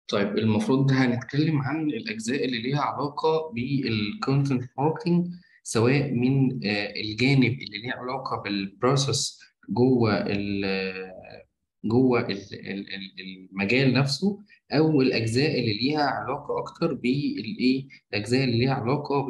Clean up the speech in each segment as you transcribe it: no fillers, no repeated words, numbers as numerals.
طيب المفروض هنتكلم عن الأجزاء اللي ليها علاقة بالكونتنت ماركتنج، سواء من الجانب اللي ليه علاقة بالبروسيس جوه المجال نفسه، أو الأجزاء اللي ليها علاقة أكتر بالإيه، الأجزاء اللي ليها علاقة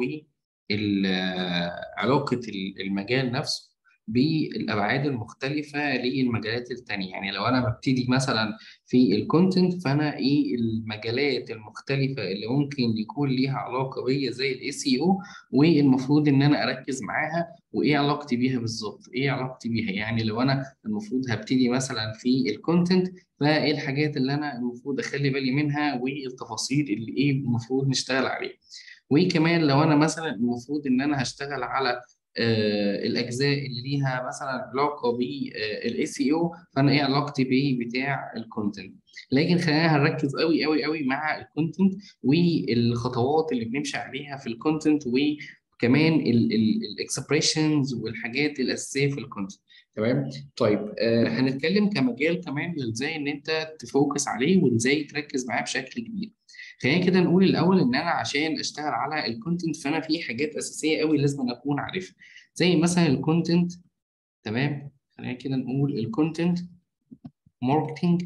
بعلاقة المجال نفسه بالأبعاد المختلفة للمجالات التانية. يعني لو أنا ببتدي مثلا في الكونتنت، فانا ايه المجالات المختلفه اللي ممكن يكون ليها علاقه بيا زي الاس اي او، والمفروض ان انا اركز معاها، وايه علاقتي بيها بالظبط، ايه علاقتي بيها. يعني لو انا المفروض هبتدي مثلا في الكونتنت، فايه الحاجات اللي انا المفروض اخلي بالي منها، والتفاصيل اللي ايه المفروض نشتغل عليها. وكمان لو انا مثلا المفروض ان انا هشتغل على الاجزاء اللي ليها مثلا علاقه بالاس اي او، فانا ايه علاقتي بايه بتاع الكونتنت. لكن خلينا هنركز قوي قوي قوي مع الكونتنت والخطوات اللي بنمشي عليها في الكونتنت، وكمان الاكسبريشنز والحاجات الاساسيه في الكونتنت. تمام. طيب هنتكلم كمجال كمان ازاي ان انت تفوكس عليه وازاي تركز معاه بشكل كبير. خلينا كده نقول الاول ان انا عشان اشتغل على الكونتنت، فانا في حاجات اساسيه قوي لازم اكون عارفها، زي مثلا الكونتنت. تمام. خلينا كده نقول الكونتنت ماركتنج.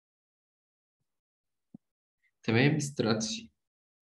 تمام. استراتيجي.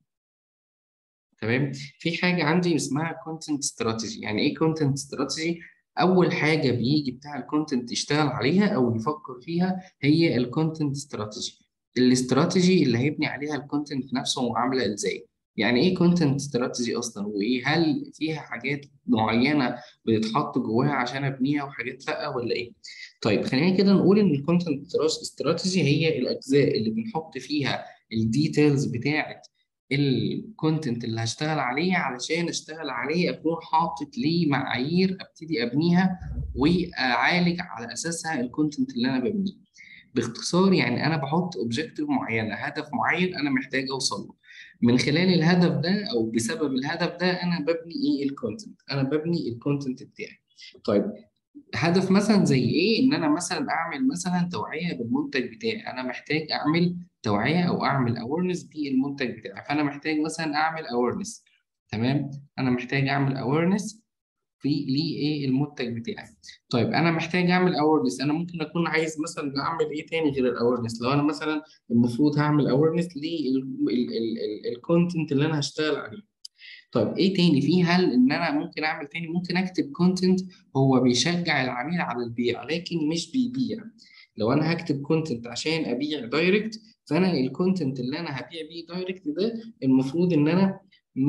تمام. في حاجه عندي اسمها كونتنت استراتيجي. يعني ايه كونتنت استراتيجي؟ اول حاجه بيجي بتاع الكونتنت يشتغل عليها او يفكر فيها هي الكونتنت استراتيجي. الاستراتيجي اللي هيبني عليها الكونتنت نفسه عامله ازاي. يعني ايه كونتنت استراتيجي اصلا، وايه هل فيها حاجات معينه بتتحط جواها عشان ابنيها وحاجات لا، ولا ايه؟ طيب خلينا كده نقول ان الكونتنت استراتيجي هي الاجزاء اللي بنحط فيها الديتيلز بتاعه الكونتنت اللي هشتغل عليه، علشان اشتغل عليه اكون حاطط ليه معايير ابتدي ابنيها واعالج على اساسها الكونتنت اللي انا ببنيه. باختصار يعني انا بحط اوبجيكتيف معينه، هدف معين انا محتاج اوصل له. من خلال الهدف ده او بسبب الهدف ده انا ببني ايه الكونتنت، انا ببني الكونتنت بتاعي. طيب هدف مثلا زي ايه؟ ان انا مثلا اعمل مثلا توعيه بالمنتج بتاعي، انا محتاج اعمل توعيه او اعمل اويرنس بالمنتج بتاعي، فانا محتاج مثلا اعمل اويرنس. تمام. انا محتاج اعمل اويرنس في ليه ايه المنتج بتاعي. طيب انا محتاج اعمل اويرنس، انا ممكن اكون عايز مثلا اعمل ايه تاني غير الاويرنس. لو انا مثلا المفروض هعمل اويرنس للكونتنت اللي انا هشتغل عليه، طيب ايه تاني في؟ هل ان انا ممكن اعمل تاني، ممكن اكتب كونتنت هو بيشجع العميل على البيع لكن مش بيبيع. لو انا هكتب كونتنت عشان ابيع دايركت، فانا الكونتنت اللي انا هبيع بيه دايركت ده المفروض ان انا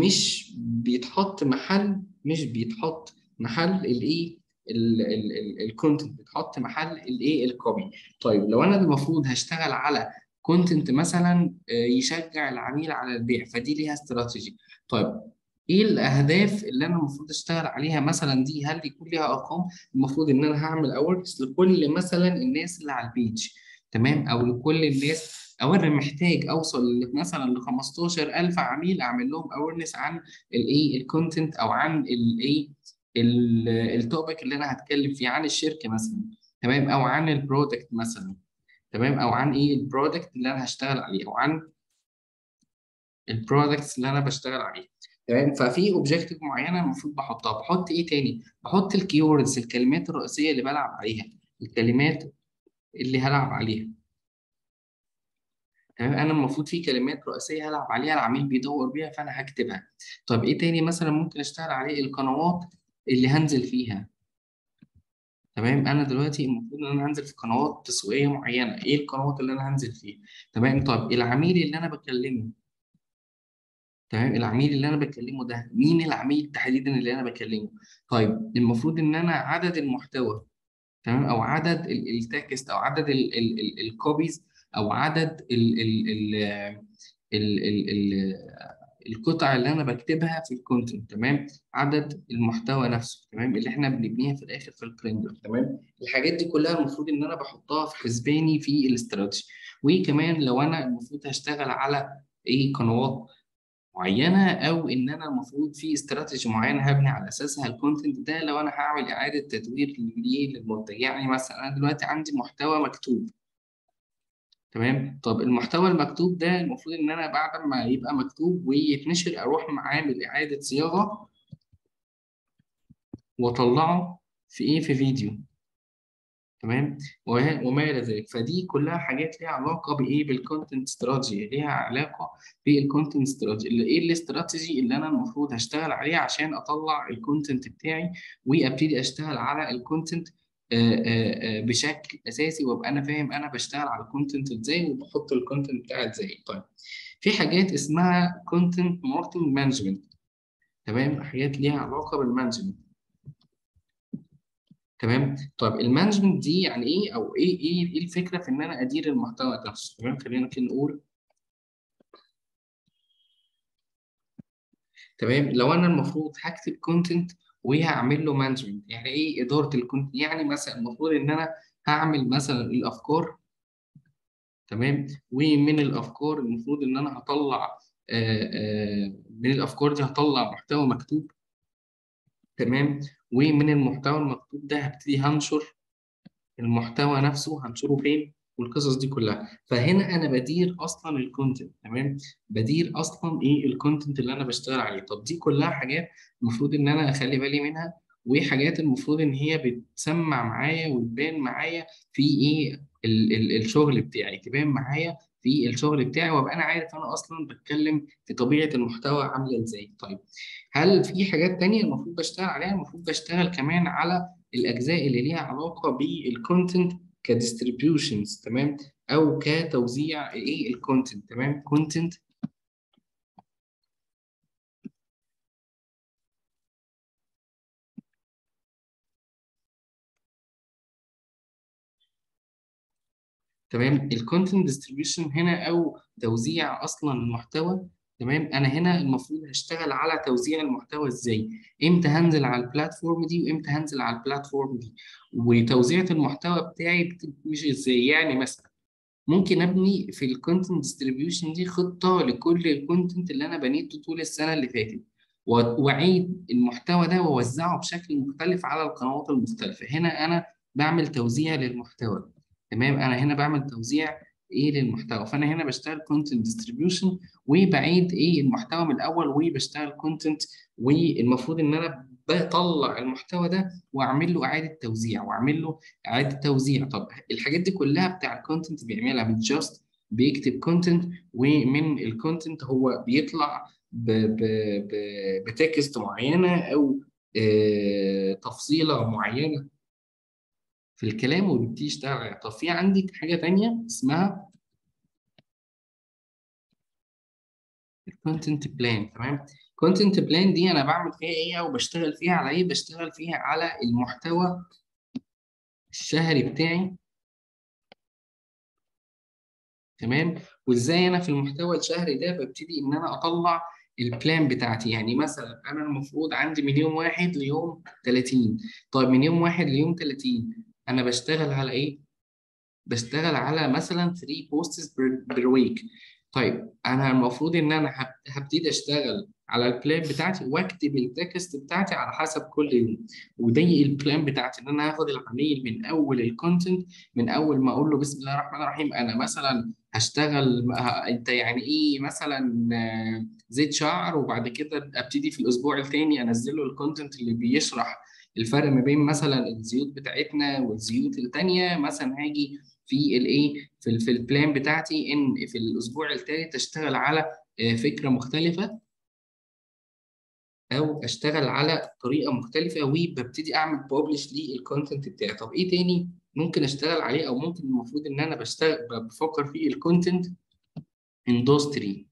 مش بيتحط محل الايه، الكونتنت بيتحط محل الايه الكوبي. طيب لو انا المفروض هشتغل على كونتنت مثلا يشجع العميل على البيع، فدي ليها استراتيجي. طيب ايه الاهداف اللي انا المفروض اشتغل عليها مثلا دي؟ هل يكون ليها ارقام؟ المفروض ان انا هعمل اوردرز لكل مثلا الناس اللي على البيج. تمام. او لكل الناس، او انا محتاج اوصل مثلا ل 15000 عميل، اعمل لهم اويرنس عن الايه الكونتنت، او عن الايه التوبيك اللي انا هتكلم فيه عن الشركه مثلا. تمام. او عن البرودكت مثلا. تمام. او عن ايه البرودكت اللي انا هشتغل عليه، او عن البرودكتس اللي انا بشتغل عليها. تمام. ففي اوبجيكتيف معينه المفروض بحطها. بحط ايه تاني؟ بحط الكيوردز، الكلمات الرئيسيه اللي بلعب عليها، الكلمات اللي هلعب عليها. تمام. انا المفروض في كلمات رئيسيه هلعب عليها، العميل بيدور بيها، فانا هكتبها. طب ايه تاني مثلا ممكن اشتغل عليه؟ القنوات اللي هنزل فيها. تمام. انا دلوقتي المفروض ان انا هنزل في قنوات تسويقيه معينه، ايه القنوات اللي انا هنزل فيها؟ تمام. طب العميل اللي انا بكلمه، تمام، العميل اللي انا بكلمه ده مين العميل تحديدا اللي انا بكلمه؟ طيب المفروض ان انا عدد المحتوى، تمام، او عدد التكست، او عدد الكوبيز، او عدد ال ال ال القطع اللي انا بكتبها في الكونتنت. تمام. عدد المحتوى نفسه، تمام، اللي احنا بنبنيها في الاخر في الكليندر. تمام. الحاجات دي كلها المفروض ان انا بحطها في حسباني في الاستراتيجي. وكمان لو انا المفروض هشتغل على ايه قنوات معينه، او ان انا المفروض في استراتيجي معينه هبني على اساسها الكونتنت ده، لو انا هعمل اعاده تدوير للمنتج. يعني مثلا انا دلوقتي عندي محتوى مكتوب، تمام. طب المحتوى المكتوب ده المفروض ان انا بعد ما يبقى مكتوب ويتنشر اروح عامل اعاده صياغه واطلعه في ايه، في فيديو. تمام. وما الى ذلك. فدي كلها حاجات ليها علاقه بايه، بالكونتنت استراتيجي، ليها علاقه بالكونتنت استراتيجي، اللي ايه الاستراتيجي اللي انا المفروض هشتغل عليه عشان اطلع الكونتنت بتاعي وابتدي اشتغل على الكونتنت بشكل اساسي، وابقى انا فاهم انا بشتغل على الكونتنت ازاي وبحط الكونتنت بتاعي ازاي. طيب في حاجات اسمها كونتنت ماركتنج مانجمنت. تمام. حاجات ليها علاقه بالمانجمنت. تمام. طب المانجمنت دي يعني ايه، او ايه الفكره في ان انا ادير المحتوى نفسه. تمام. خلينا كده نقول. تمام. لو انا المفروض هكتب كونتنت وهعمل له مانجمنت، يعني ايه اداره الكونتنت؟ يعني مثلا المفروض ان انا هعمل مثلا الافكار. تمام. ومن الافكار المفروض ان انا هطلع من الافكار دي هطلع محتوى مكتوب. تمام. ومن المحتوى المكتوب ده هبتدي هنشر المحتوى نفسه، هنشره فين، والقصص دي كلها. فهنا انا بدير اصلا الكونتنت. تمام. بدير اصلا ايه الكونتنت اللي انا بشتغل عليه. طب دي كلها حاجات المفروض ان انا اخلي بالي منها، وحاجات المفروض ان هي بتسمع معايا وتبان معايا في ايه الشغل بتاعي، تبان معايا في الشغل بتاعي، وابقى انا عارف انا اصلا بتكلم في طبيعة المحتوى عاملة ازاي. طيب هل في حاجات تانية المفروض بشتغل عليها؟ المفروض بشتغل كمان على الاجزاء اللي ليها علاقه بالكونتنت كديستريبيوشنز. تمام. او كتوزيع ايه الكونتنت. تمام. كونتنت. تمام. الكونتنت ديستريبيوشن هنا او توزيع اصلا المحتوى. تمام. انا هنا المفروض هشتغل على توزيع المحتوى ازاي، امتى هنزل على البلاتفورم دي وامتى هنزل على البلاتفورم دي، وتوزيعة المحتوى بتاعي بتمشي ازاي. يعني مثلا ممكن ابني في الكونتنت ديستريبيوشن دي خطه لكل الكونتنت اللي انا بنيته طول السنه اللي فاتت، واعيد المحتوى ده واوزعه بشكل مختلف على القنوات المختلفه. هنا انا بعمل توزيع للمحتوى. تمام. انا هنا بعمل توزيع ايه للمحتوى. فانا هنا بشتغل كونتنت ديستريبيوشن وبعيد ايه المحتوى من الاول وبشتغل كونتنت. والمفروض ان انا بطلع المحتوى ده واعمل له اعاده توزيع واعمل له اعاده توزيع. طب الحاجات دي كلها بتاع الكونتنت بيعملها من جاست بيكتب كونتنت، ومن الكونتنت هو بيطلع بتكست معينه او تفصيله معينه في الكلام وبيبتدي يشتغل عليها. طب في عندك حاجه تانيه اسمها الكونتنت بلان. تمام. الكونتنت بلان دي انا بعمل فيها ايه او بشتغل فيها على ايه؟ بشتغل فيها على المحتوى الشهري بتاعي. تمام. وازاي انا في المحتوى الشهري ده ببتدي ان انا اطلع البلان بتاعتي. يعني مثلا انا المفروض عندي من يوم 1 ليوم 30. طيب من يوم 1 ليوم 30 انا بشتغل على ايه؟ بشتغل على مثلا 3 بوستس بير ويك. طيب انا المفروض ان انا هبتدي اشتغل على البلان بتاعتي واكتب التكست بتاعتي على حسب كل يوم. ودي البلان بتاعتي ان انا هاخد العميل من اول الكونتنت، من اول ما اقول له بسم الله الرحمن الرحيم انا مثلا هشتغل انت يعني ايه مثلا زيت شعر، وبعد كده ابتدي في الاسبوع الثاني انزل له الكونتنت اللي بيشرح الفرق ما بين مثلا الزيوت بتاعتنا والزيوت التانية. مثلا هاجي في الايه في البلان بتاعتي ان في الاسبوع الثالث اشتغل على فكره مختلفه او اشتغل على طريقه مختلفه، وببتدي اعمل ببلش للكونتنت بتاعي. طب ايه تاني ممكن اشتغل عليه او ممكن المفروض ان انا بفكر فيه؟ الكونتنت اندستري.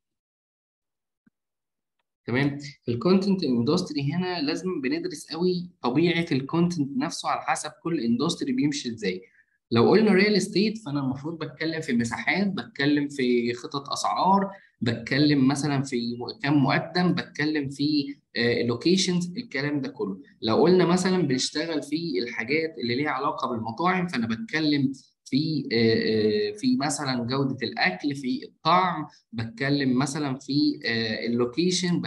تمام. الكونتنت اندستري هنا لازم بندرس قوي طبيعه الكونتنت نفسه على حسب كل اندستري بيمشي ازاي. لو قلنا ريال استيت فانا المفروض بتكلم في مساحات، بتكلم في خطط اسعار، بتكلم مثلا في كم مقدم، بتكلم في لوكيشنز، الكلام ده كله. لو قلنا مثلا بنشتغل في الحاجات اللي ليها علاقه بالمطاعم فانا بتكلم في مثلا جودة الأكل، في الطعم، بتكلم مثلا في اللوكيشن،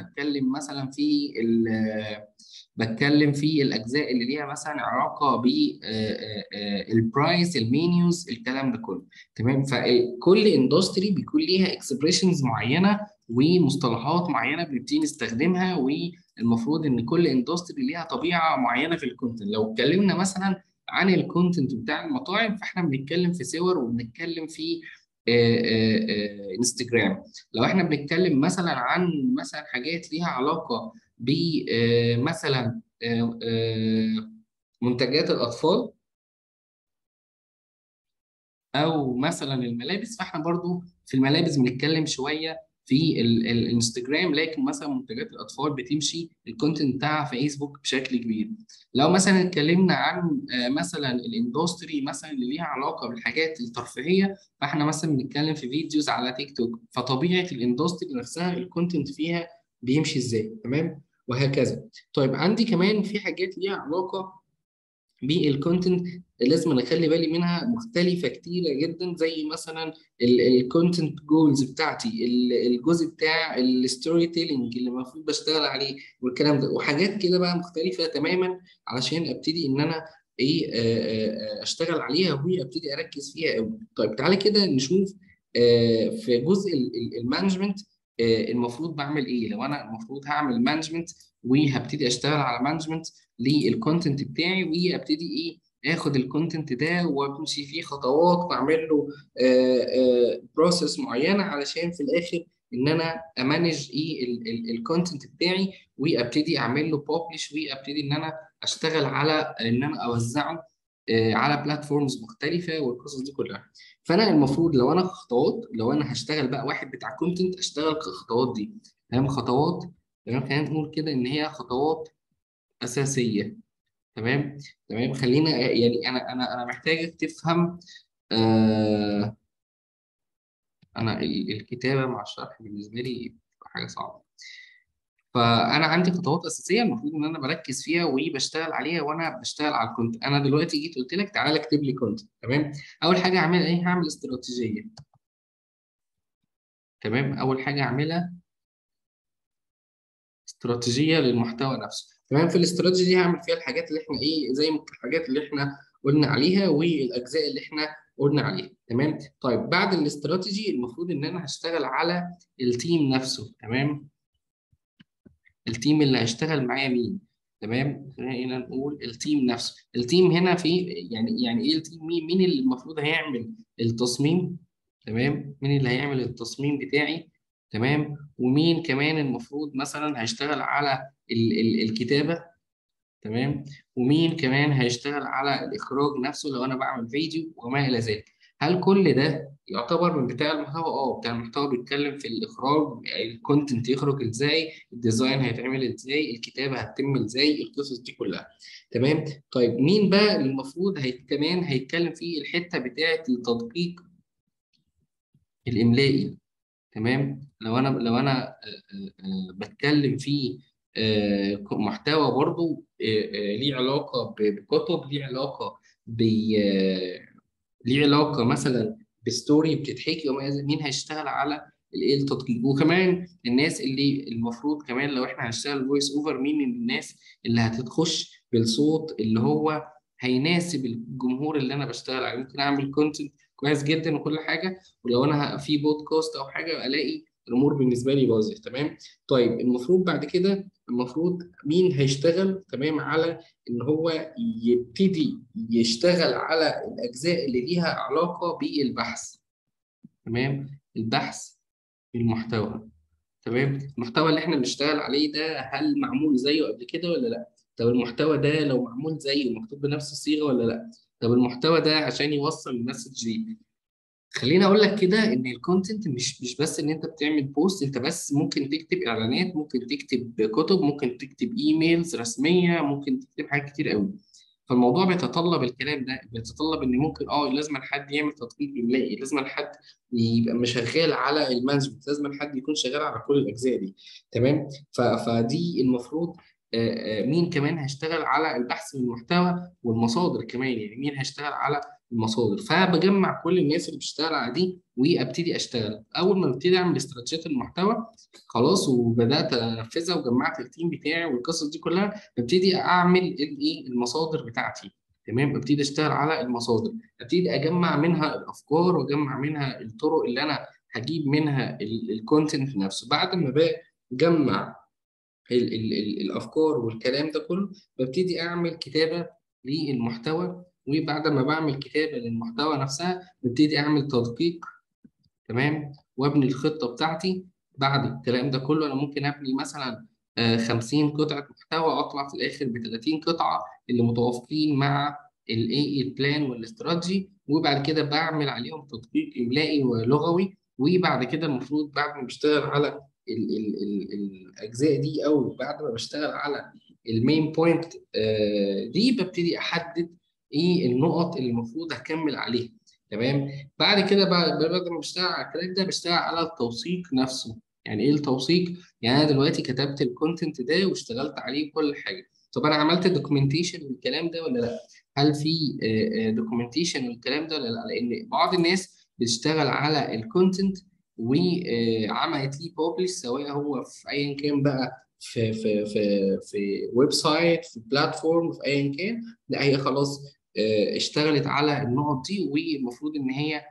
بتكلم في الأجزاء اللي ليها مثلا علاقة بالبرايس، المنيوز، الكلام ده كله. تمام. فكل اندستري بيكون ليها اكسبريشنز معينة ومصطلحات معينة بنبتدي نستخدمها، والمفروض إن كل اندستري ليها طبيعة معينة في الكونتنت. لو اتكلمنا مثلا عن الكونتنت بتاع المطاعم، فاحنا بنتكلم في صور وبنتكلم في انستجرام. لو احنا بنتكلم مثلا عن مثلا حاجات ليها علاقة بمثلا منتجات الأطفال او مثلا الملابس، فاحنا برضو في الملابس بنتكلم شويه في الانستجرام. لكن مثلا منتجات الاطفال بتمشي الكونتنت بتاعها في فيسبوك بشكل كبير. لو مثلا اتكلمنا عن مثلا الاندستري مثلا اللي ليها علاقه بالحاجات الترفيهيه، فاحنا مثلا بنتكلم في فيديوز على تيك توك. فطبيعه الاندستري نفسها الكونتنت فيها بيمشي ازاي. تمام. وهكذا. طيب عندي كمان في حاجات ليها علاقه بالكونتنت لازم انا اخلي بالي منها، مختلفه كتيره جدا، زي مثلا الكونتنت جولز بتاعتي، الجزء بتاع الستوري تيلينج اللي المفروض بشتغل عليه والكلام ده، وحاجات كده بقى مختلفه تماما علشان ابتدي ان انا ايه اشتغل عليها وابتدي اركز فيها قوي. طيب تعالى كده نشوف في جزء المانجمنت المفروض بعمل ايه. لو انا المفروض هعمل مانجمنت وهبتدي اشتغل على مانجمنت للكونتنت بتاعي، وابتدي ايه اخد الكونتنت ده وامشي فيه خطوات واعمل له بروسيس معينه علشان في الاخر ان انا امانج ايه الكونتنت بتاعي، وابتدي اعمل له ببلش، وابتدي ان انا اشتغل على ان انا اوزعه على بلاتفورمز مختلفه والقصص دي كلها. فانا المفروض لو انا خطوات، لو انا هشتغل بقى واحد بتاع كونتنت، اشتغل الخطوات دي. تمام. خطوات. تمام. خلينا نقول كده ان هي خطوات اساسيه. تمام. تمام. خلينا يعني انا محتاجك تفهم. آه انا الكتابه مع الشرح بالنسبه لي بتبقى حاجه صعبه. فانا عندي خطوات اساسيه المفروض ان انا بركز فيها وبشتغل عليها وانا بشتغل على الكونت. انا دلوقتي جيت قلت لك تعالى اكتب لي كونت. تمام. اول حاجه اعملها ايه؟ هعمل استراتيجيه. تمام. اول حاجه اعملها استراتيجيه للمحتوى نفسه. تمام. في الاستراتيجي دي هعمل فيها الحاجات اللي احنا ايه، زي ما الحاجات اللي احنا قلنا عليها والاجزاء اللي احنا قلنا عليها. تمام. طيب بعد الاستراتيجي المفروض ان انا هشتغل على التيم نفسه. تمام. التيم اللي هيشتغل معايا مين؟ تمام. خلينا نقول التيم نفسه. التيم هنا في يعني ايه التيم؟ مين اللي المفروض هيعمل التصميم؟ تمام. مين اللي هيعمل التصميم بتاعي؟ تمام. ومين كمان المفروض مثلا هيشتغل على الكتابة؟ تمام. ومين كمان هيشتغل على الإخراج نفسه لو أنا بعمل فيديو وما إلى ذلك. هل كل ده يعتبر من بتاع المحتوى؟ بتاع المحتوى بيتكلم في الإخراج، الكونتنت يخرج إزاي، الديزاين هيتعمل إزاي، الكتابة هتتم إزاي، القصص دي كلها. تمام. طيب مين بقى المفروض كمان هيتكلم في الحتة بتاعة التدقيق الإملائي؟ تمام. لو انا بتكلم في محتوى برضو ليه علاقه بكتب، ليه علاقه ب ليه علاقه مثلا بستوري بتتحكي وما إلى ذلك، مين هيشتغل على الايه التدقيق؟ وكمان الناس اللي المفروض كمان لو احنا هنشتغل فويس اوفر، مين من الناس اللي هتخش بالصوت اللي هو هيناسب الجمهور اللي انا بشتغل عليه. ممكن اعمل كونتنت كويس جدا وكل حاجه، ولو انا في بودكاست او حاجه الاقي الامور بالنسبه لي باظت. تمام. طيب المفروض بعد كده المفروض مين هيشتغل تمام على ان هو يبتدي يشتغل على الاجزاء اللي ليها علاقه بالبحث. تمام. البحث في المحتوى. تمام. المحتوى اللي احنا بنشتغل عليه ده هل معمول زيه قبل كده ولا لا؟ طب المحتوى ده لو معمول زيه مكتوب بنفس الصيغه ولا لا؟ طب المحتوى ده عشان يوصل المسج دي. خليني اقول لك كده ان الكونتنت مش بس ان انت بتعمل بوست، انت بس ممكن تكتب اعلانات، ممكن تكتب كتب، ممكن تكتب ايميلز رسميه، ممكن تكتب حاجات كتير قوي. فالموضوع بيتطلب الكلام ده، بيتطلب ان ممكن لازم حد يعمل تدقيق املائي، لازم حد يبقى مش شغال على المانجمنت، لازم حد يكون شغال على كل الاجزاء دي. تمام. فدي المفروض مين كمان هيشتغل على البحث من المحتوى والمصادر كمان، يعني مين هيشتغل على المصادر. فبجمع كل الناس اللي بتشتغل على دي وابتدي اشتغل. اول ما ابتدي اعمل استراتيجيه المحتوى خلاص وبدات انفذها وجمعت التيم بتاعي والقصص دي كلها، ببتدي اعمل الايه المصادر بتاعتي. تمام، ابتدي اشتغل على المصادر، ابتدي اجمع منها الافكار واجمع منها الطرق اللي انا هجيب منها الكونتنت نفسه. بعد ما بجمع الافكار والكلام ده كله، ببتدي اعمل كتابه للمحتوى. وبعد ما بعمل كتابه للمحتوى نفسها ببتدي اعمل تدقيق. تمام، وابني الخطه بتاعتي. بعد الكلام ده كله انا ممكن ابني مثلا 50 قطعه محتوى، اطلع في الاخر ب 30 قطعه اللي متوافقين مع الايه البلان والاستراتيجي. وبعد كده بعمل عليهم تدقيق املائي ولغوي. وبعد كده المفروض بعد ما بشتغل على ال الاجزاء دي، او بعد ما بشتغل على المين بوينت دي، ببتدي احدد ايه النقط اللي المفروض اكمل عليها. تمام، بعد كده بعد ما بشتغل على الكلام ده بشتغل على التوثيق نفسه. يعني ايه التوثيق؟ يعني انا دلوقتي كتبت الكونتنت ده واشتغلت عليه كل حاجه. طب انا عملت دوكيومنتيشن للكلام ده ولا لا؟ هل في دوكيومنتيشن للكلام ده ولا لا؟ لان بعض الناس بتشتغل على الكونتنت وعملت ليه بوبلش، سواء هو في ايا كان بقى، في ويب سايت، في بلاتفورم، في ايا كان. لا، هي خلاص اشتغلت على النقط دي، والمفروض ان هي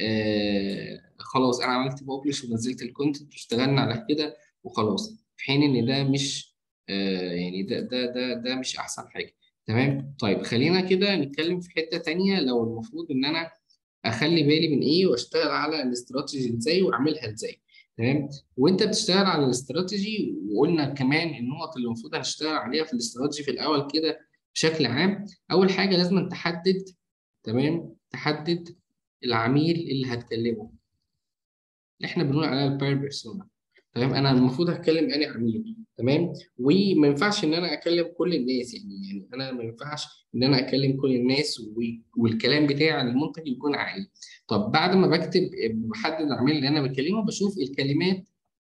خلاص انا عملت ببلش ونزلت الكونتنت واشتغلنا على كده وخلاص. في حين ان ده مش يعني ده مش احسن حاجه. تمام، طيب خلينا كده نتكلم في حته تانية. لو المفروض ان انا اخلي بالي من ايه واشتغل على الاستراتيجي ازاي واعملها ازاي. تمام، وانت بتشتغل على الاستراتيجي، وقلنا كمان النقط اللي المفروض هنشتغل عليها في الاستراتيجي في الاول كده بشكل عام. اول حاجه لازم تحدد، تمام، تحدد العميل اللي هتكلمه، اللي احنا بنقول عليها البير بيرسونا. تمام، انا المفروض هتكلم اني عميل. تمام، وما ينفعش ان انا اكلم كل الناس. يعني انا ما ينفعش ان انا اكلم كل الناس والكلام بتاعي عن المنتج يكون عالي. طب بعد ما بكتب بحدد العميل اللي انا بكلمه، بشوف الكلمات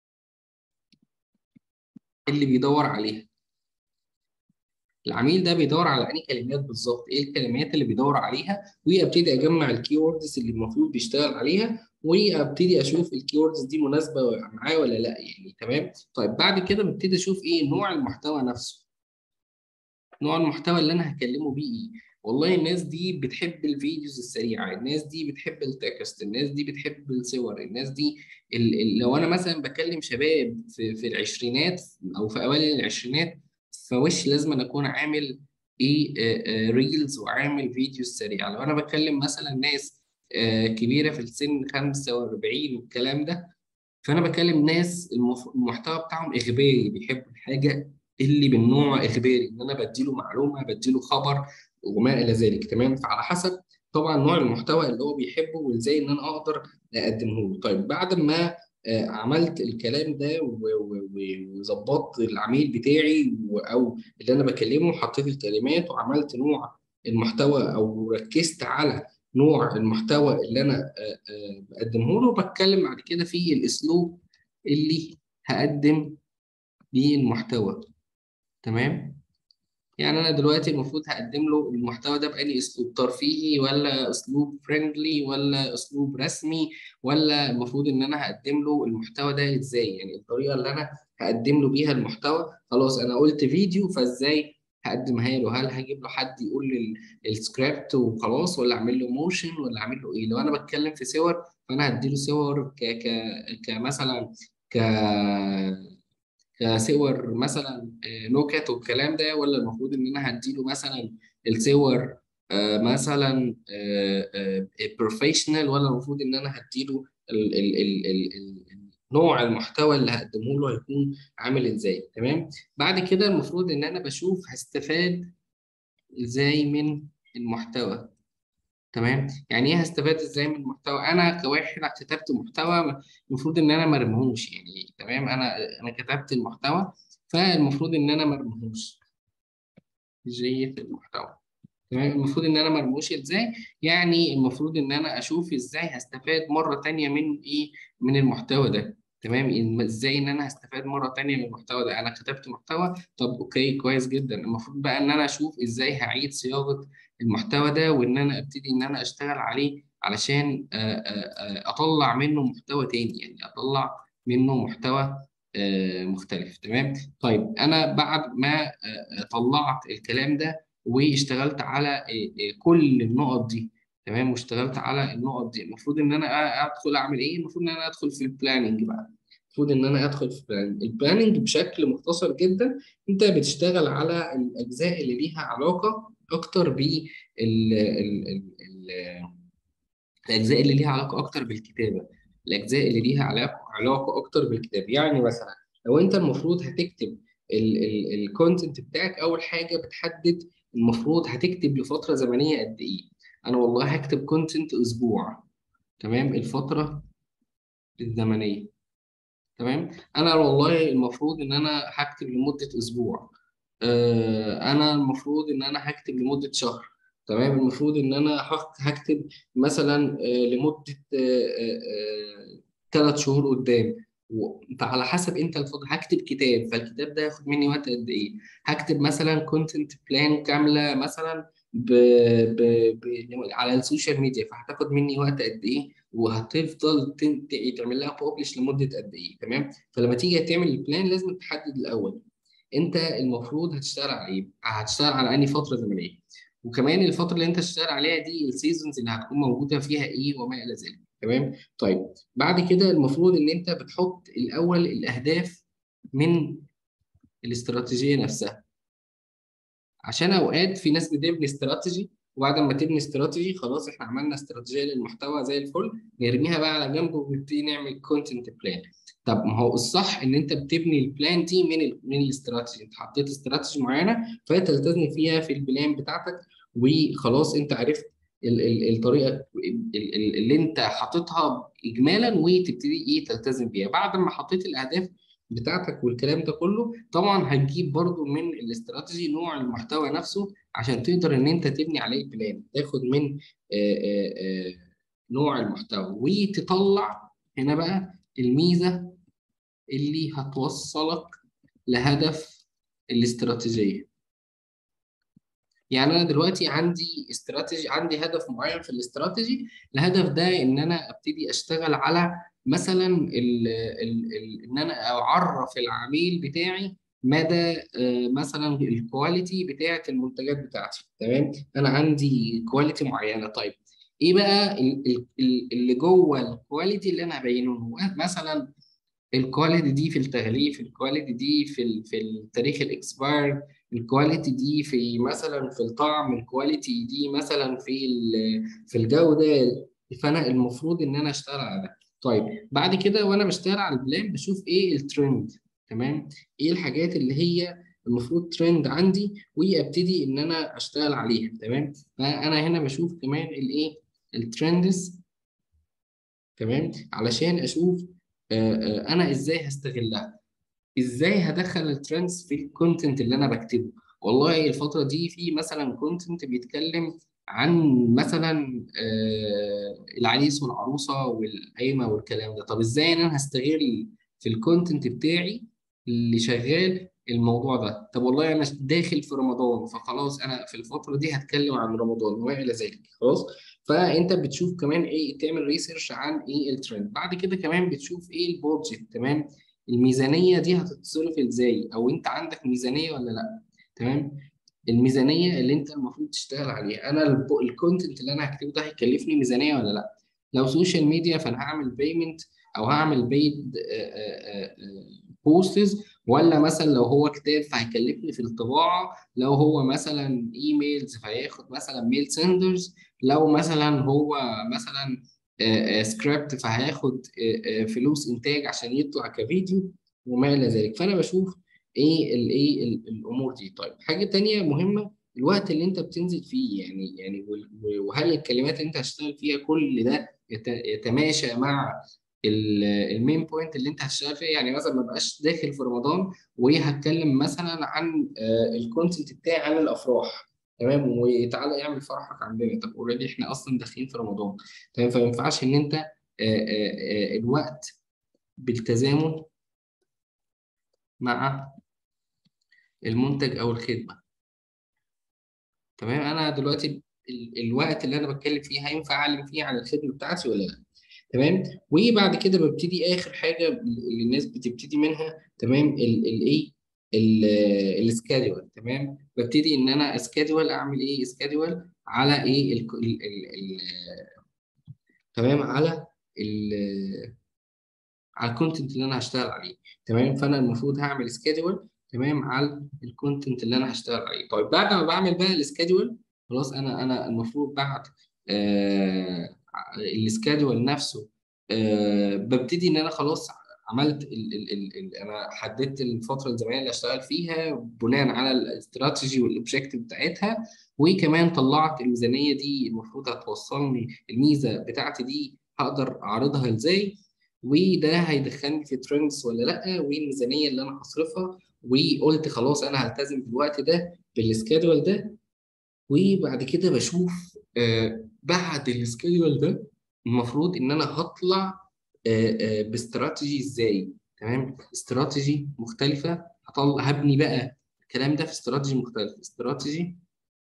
اللي بيدور عليها. العميل ده بيدور على أي كلمات بالظبط، ايه الكلمات اللي بيدور عليها، وابتدي اجمع الكي ووردز اللي المفروض بيشتغل عليها، وابتدي اشوف الكي ووردز دي مناسبه معاه ولا لا. يعني تمام، طيب بعد كده ببتدي اشوف ايه نوع المحتوى نفسه. نوع المحتوى اللي انا هكلمه بيه ايه. والله الناس دي بتحب الفيديوز السريعه، الناس دي بتحب التكست، الناس دي بتحب الصور، الناس دي لو انا مثلا بكلم شباب في العشرينات او في اوائل العشرينات، فوش لازم أنا اكون عامل ايه ريلز وعامل فيديوز سريعه. لو انا بكلم مثلا ناس كبيره في السن 45 والكلام ده، فانا بكلم ناس المحتوى بتاعهم اخباري، بيحبوا الحاجه اللي من نوع اخباري، ان انا بديله معلومه، بديله خبر وما الى ذلك. تمام، فعلى حسب طبعا نوع المحتوى اللي هو بيحبه وازاي ان انا اقدر اقدمه له. طيب بعد ما عملت الكلام ده وظبطت العميل بتاعي او اللي انا بكلمه، حطيت الكلمات وعملت نوع المحتوى او ركزت على نوع المحتوى اللي انا بقدمه له، بتكلم بعد كده في الاسلوب اللي هقدم بيه المحتوى. تمام، يعني انا دلوقتي المفروض هقدم له المحتوى ده بأي اسلوب، ترفيهي ولا اسلوب فريندلي ولا اسلوب رسمي، ولا المفروض ان انا هقدم له المحتوى ده ازاي. يعني الطريقه اللي انا هقدم له بيها المحتوى، خلاص انا قلت فيديو، فازاي هقدمها له؟ هل هجيب له حد يقول لي السكريبت وخلاص، ولا اعمل له موشن، ولا اعمل له ايه؟ لو انا بتكلم في صور، فانا هديله صور كمثلا ك كصور مثلا نكت والكلام ده، ولا المفروض ان انا هديله مثلا الصور مثلا بروفيشنال، ولا المفروض ان انا هديله نوع المحتوى اللي هقدمه له هيكون عامل ازاي. تمام، بعد كده المفروض ان انا بشوف هستفاد ازاي من المحتوى. تمام، يعني ايه هستفاد ازاي من المحتوى؟ انا كواحد كتبت محتوى، المفروض ان انا مرموش. يعني تمام، انا كتبت المحتوى، فالمفروض ان انا مرموش جيد المحتوى. تمام، المفروض ان انا مرموش ازاي؟ يعني المفروض ان انا اشوف ازاي هستفاد مره تانية من ايه، من المحتوى ده. تمام. ازاي ان انا هستفاد مره تانية من المحتوى ده؟ انا كتبت محتوى، طب اوكي كويس جدا، المفروض بقى ان انا اشوف ازاي هعيد صياغه المحتوى ده، وان انا ابتدي ان انا اشتغل عليه علشان اطلع منه محتوى تاني، يعني اطلع منه محتوى مختلف. تمام. طيب انا بعد ما طلعت الكلام ده واشتغلت على كل النقط دي، تمام، واشتغلت على النقط دي، المفروض ان انا ادخل اعمل ايه؟ المفروض ان انا ادخل في البلاننج بقى. المفروض ان انا ادخل في البلاننج بشكل مختصر جدا. انت بتشتغل على الاجزاء اللي ليها علاقه اكتر الاجزاء اللي ليها علاقه اكتر بالكتابه، الاجزاء اللي ليها علاقه اكتر بالكتاب. يعني مثلا لو انت المفروض هتكتب الكونتنت بتاعك، اول حاجه بتحدد المفروض هتكتب لفتره زمنيه قد ايه. انا والله هكتب كونتنت اسبوع، تمام، الفتره الزمنيه. تمام. انا والله المفروض ان انا هكتب لمده اسبوع. انا المفروض ان انا هكتب لمده شهر. تمام. المفروض ان انا هكتب مثلا لمده 3 شهور قدام. فعلى حسب انت الفضل هكتب كتاب، فالكتاب ده ياخد مني وقت قد ايه. هكتب مثلا كونتنت بلان كامله مثلا على السوشيال ميديا، فهتاخد مني وقت قد ايه، وهتفضل تعمل لها ببلش لمده قد ايه. تمام. فلما تيجي تعمل البلان لازم تحدد الاول انت المفروض هتشتغل على ايه، هتشتغل على انهي فتره زمنيه، وكمان الفتره اللي انت هتشتغل عليها دي السيزونز اللي هتكون موجوده فيها ايه وما الى ذلك. تمام. طيب بعد كده المفروض ان انت بتحط الاول الاهداف من الاستراتيجيه نفسها، عشان اوقات في ناس بتبني استراتيجي، وبعد ما تبني استراتيجي خلاص احنا عملنا استراتيجيه للمحتوى زي الفل، نرميها بقى على جنب ونبتدي نعمل كونتنت بلان. طب ما هو الصح ان انت بتبني البلان دي من الاستراتيجي. انت حطيت استراتيجي معينه فتلتزم فيها في البلان بتاعتك، وخلاص انت عرفت الطريقه اللي انت حاططها اجمالا، وتبتدي ايه تلتزم بيها. بعد ما حطيت الاهداف بتاعتك والكلام ده كله، طبعا هتجيب برضو من الاستراتيجي نوع المحتوى نفسه عشان تقدر ان انت تبني عليه بلان، تاخد من نوع المحتوى وتطلع هنا بقى الميزة اللي هتوصلك لهدف الاستراتيجية. يعني انا دلوقتي عندي استراتيجي، عندي هدف معين في الاستراتيجي. الهدف ده ان انا ابتدي اشتغل على مثلا ان انا اعرف العميل بتاعي مدى مثلا الكواليتي بتاعه المنتجات بتاعتي. تمام. انا عندي كواليتي معينه. طيب ايه بقى اللي جوه الكواليتي اللي انا هبينه؟ هو مثلا الكواليتي دي في التغليف، الكواليتي دي في التاريخ الاكسباير، الكواليتي دي في مثلا في الطعم، الكواليتي دي مثلا في الجودة. فانا المفروض ان انا اشتغل على ده. طيب بعد كده وانا بشتغل على البلان بشوف ايه الترند. تمام. ايه الحاجات اللي هي المفروض ترند عندي، وابتدي ان انا اشتغل عليها. تمام. فانا هنا بشوف كمان الايه الترندز. تمام. علشان اشوف انا ازاي هستغلها، ازاي هدخل الترندز في الكونتنت اللي انا بكتبه. والله الفترة دي في مثلا كونتنت بيتكلم عن مثلا العريس والعروسة والقايمة والكلام ده. طب ازاي انا هستغل في الكونتنت بتاعي اللي شغال الموضوع ده؟ طب والله انا داخل في رمضان، فخلاص انا في الفترة دي هتكلم عن رمضان وما الى ذلك. خلاص. فانت بتشوف كمان ايه، تعمل ريسيرش عن ايه الترند. بعد كده كمان بتشوف ايه البودجت. تمام. الميزانية دي هتتصرف ازاي، او انت عندك ميزانية ولا لا. تمام. الميزانية اللي انت المفروض تشتغل عليها، انا الكونتنت اللي انا هكتبه ده هيكلفني ميزانية ولا لا. لو سوشيال ميديا فانا هعمل بيمنت او هعمل بيد بوستز، ولا مثلا لو هو كتاب فهيكلفني في الطباعة، لو هو مثلا ايميلز فهياخد مثلا ميل سندرز، لو مثلا هو مثلا سكريبت فهياخد فلوس انتاج عشان يطلع كفيديو وما الى ذلك. فانا بشوف الامور دي. طيب حاجه تانية مهمه، الوقت اللي انت بتنزل فيه، يعني وهل الكلمات اللي انت هتشتغل فيها كل ده يتماشى مع المين بوينت اللي انت هتشتغل فيها. يعني مثلا ما بقاش داخل في رمضان وهتكلم مثلا عن الكونتنت بتاعي عن الافراح. تمام. وتعالى اعمل فرحك عندنا. طب اوريدي احنا اصلا داخلين في رمضان. تمام. فما ينفعش ان انت الوقت بالتزامن مع المنتج او الخدمه. تمام، انا دلوقتي الوقت اللي انا بتكلم فيه هينفع اعلم فيه عن الخدمه بتاعتي ولا لا؟ تمام. وبعد كده ببتدي اخر حاجه اللي الناس بتبتدي منها، تمام، الايه، السكادول. تمام، ببتدي ان انا اسكادول، اعمل ايه اسكادول على ايه تمام، على الكونتنت اللي انا هشتغل عليه. تمام، فانا المفروض هعمل سكادول، تمام، على الكونتنت اللي انا هشتغل عليه. طيب بعد ما بعمل بقى السكادول، خلاص انا المفروض بعد السكادول نفسه ببتدي ان انا خلاص عملت انا حددت الفتره الزمنيه اللي هشتغل فيها بناء على الاستراتيجي والاوبجيكتيف بتاعتها، وكمان طلعت الميزانيه دي المفروض هتوصلني الميزه بتاعتي دي هقدر اعرضها ازاي، وده هيدخلني في ترندز ولا لا، والميزانيه اللي انا هصرفها. وقلت خلاص انا هلتزم بالوقت ده بالسكادول ده. وبعد كده بشوف بعد السكادول ده المفروض ان انا هطلع باستراتيجي ازاي. تمام، استراتيجي مختلفه، هبني بقى الكلام ده في استراتيجي مختلف، استراتيجي،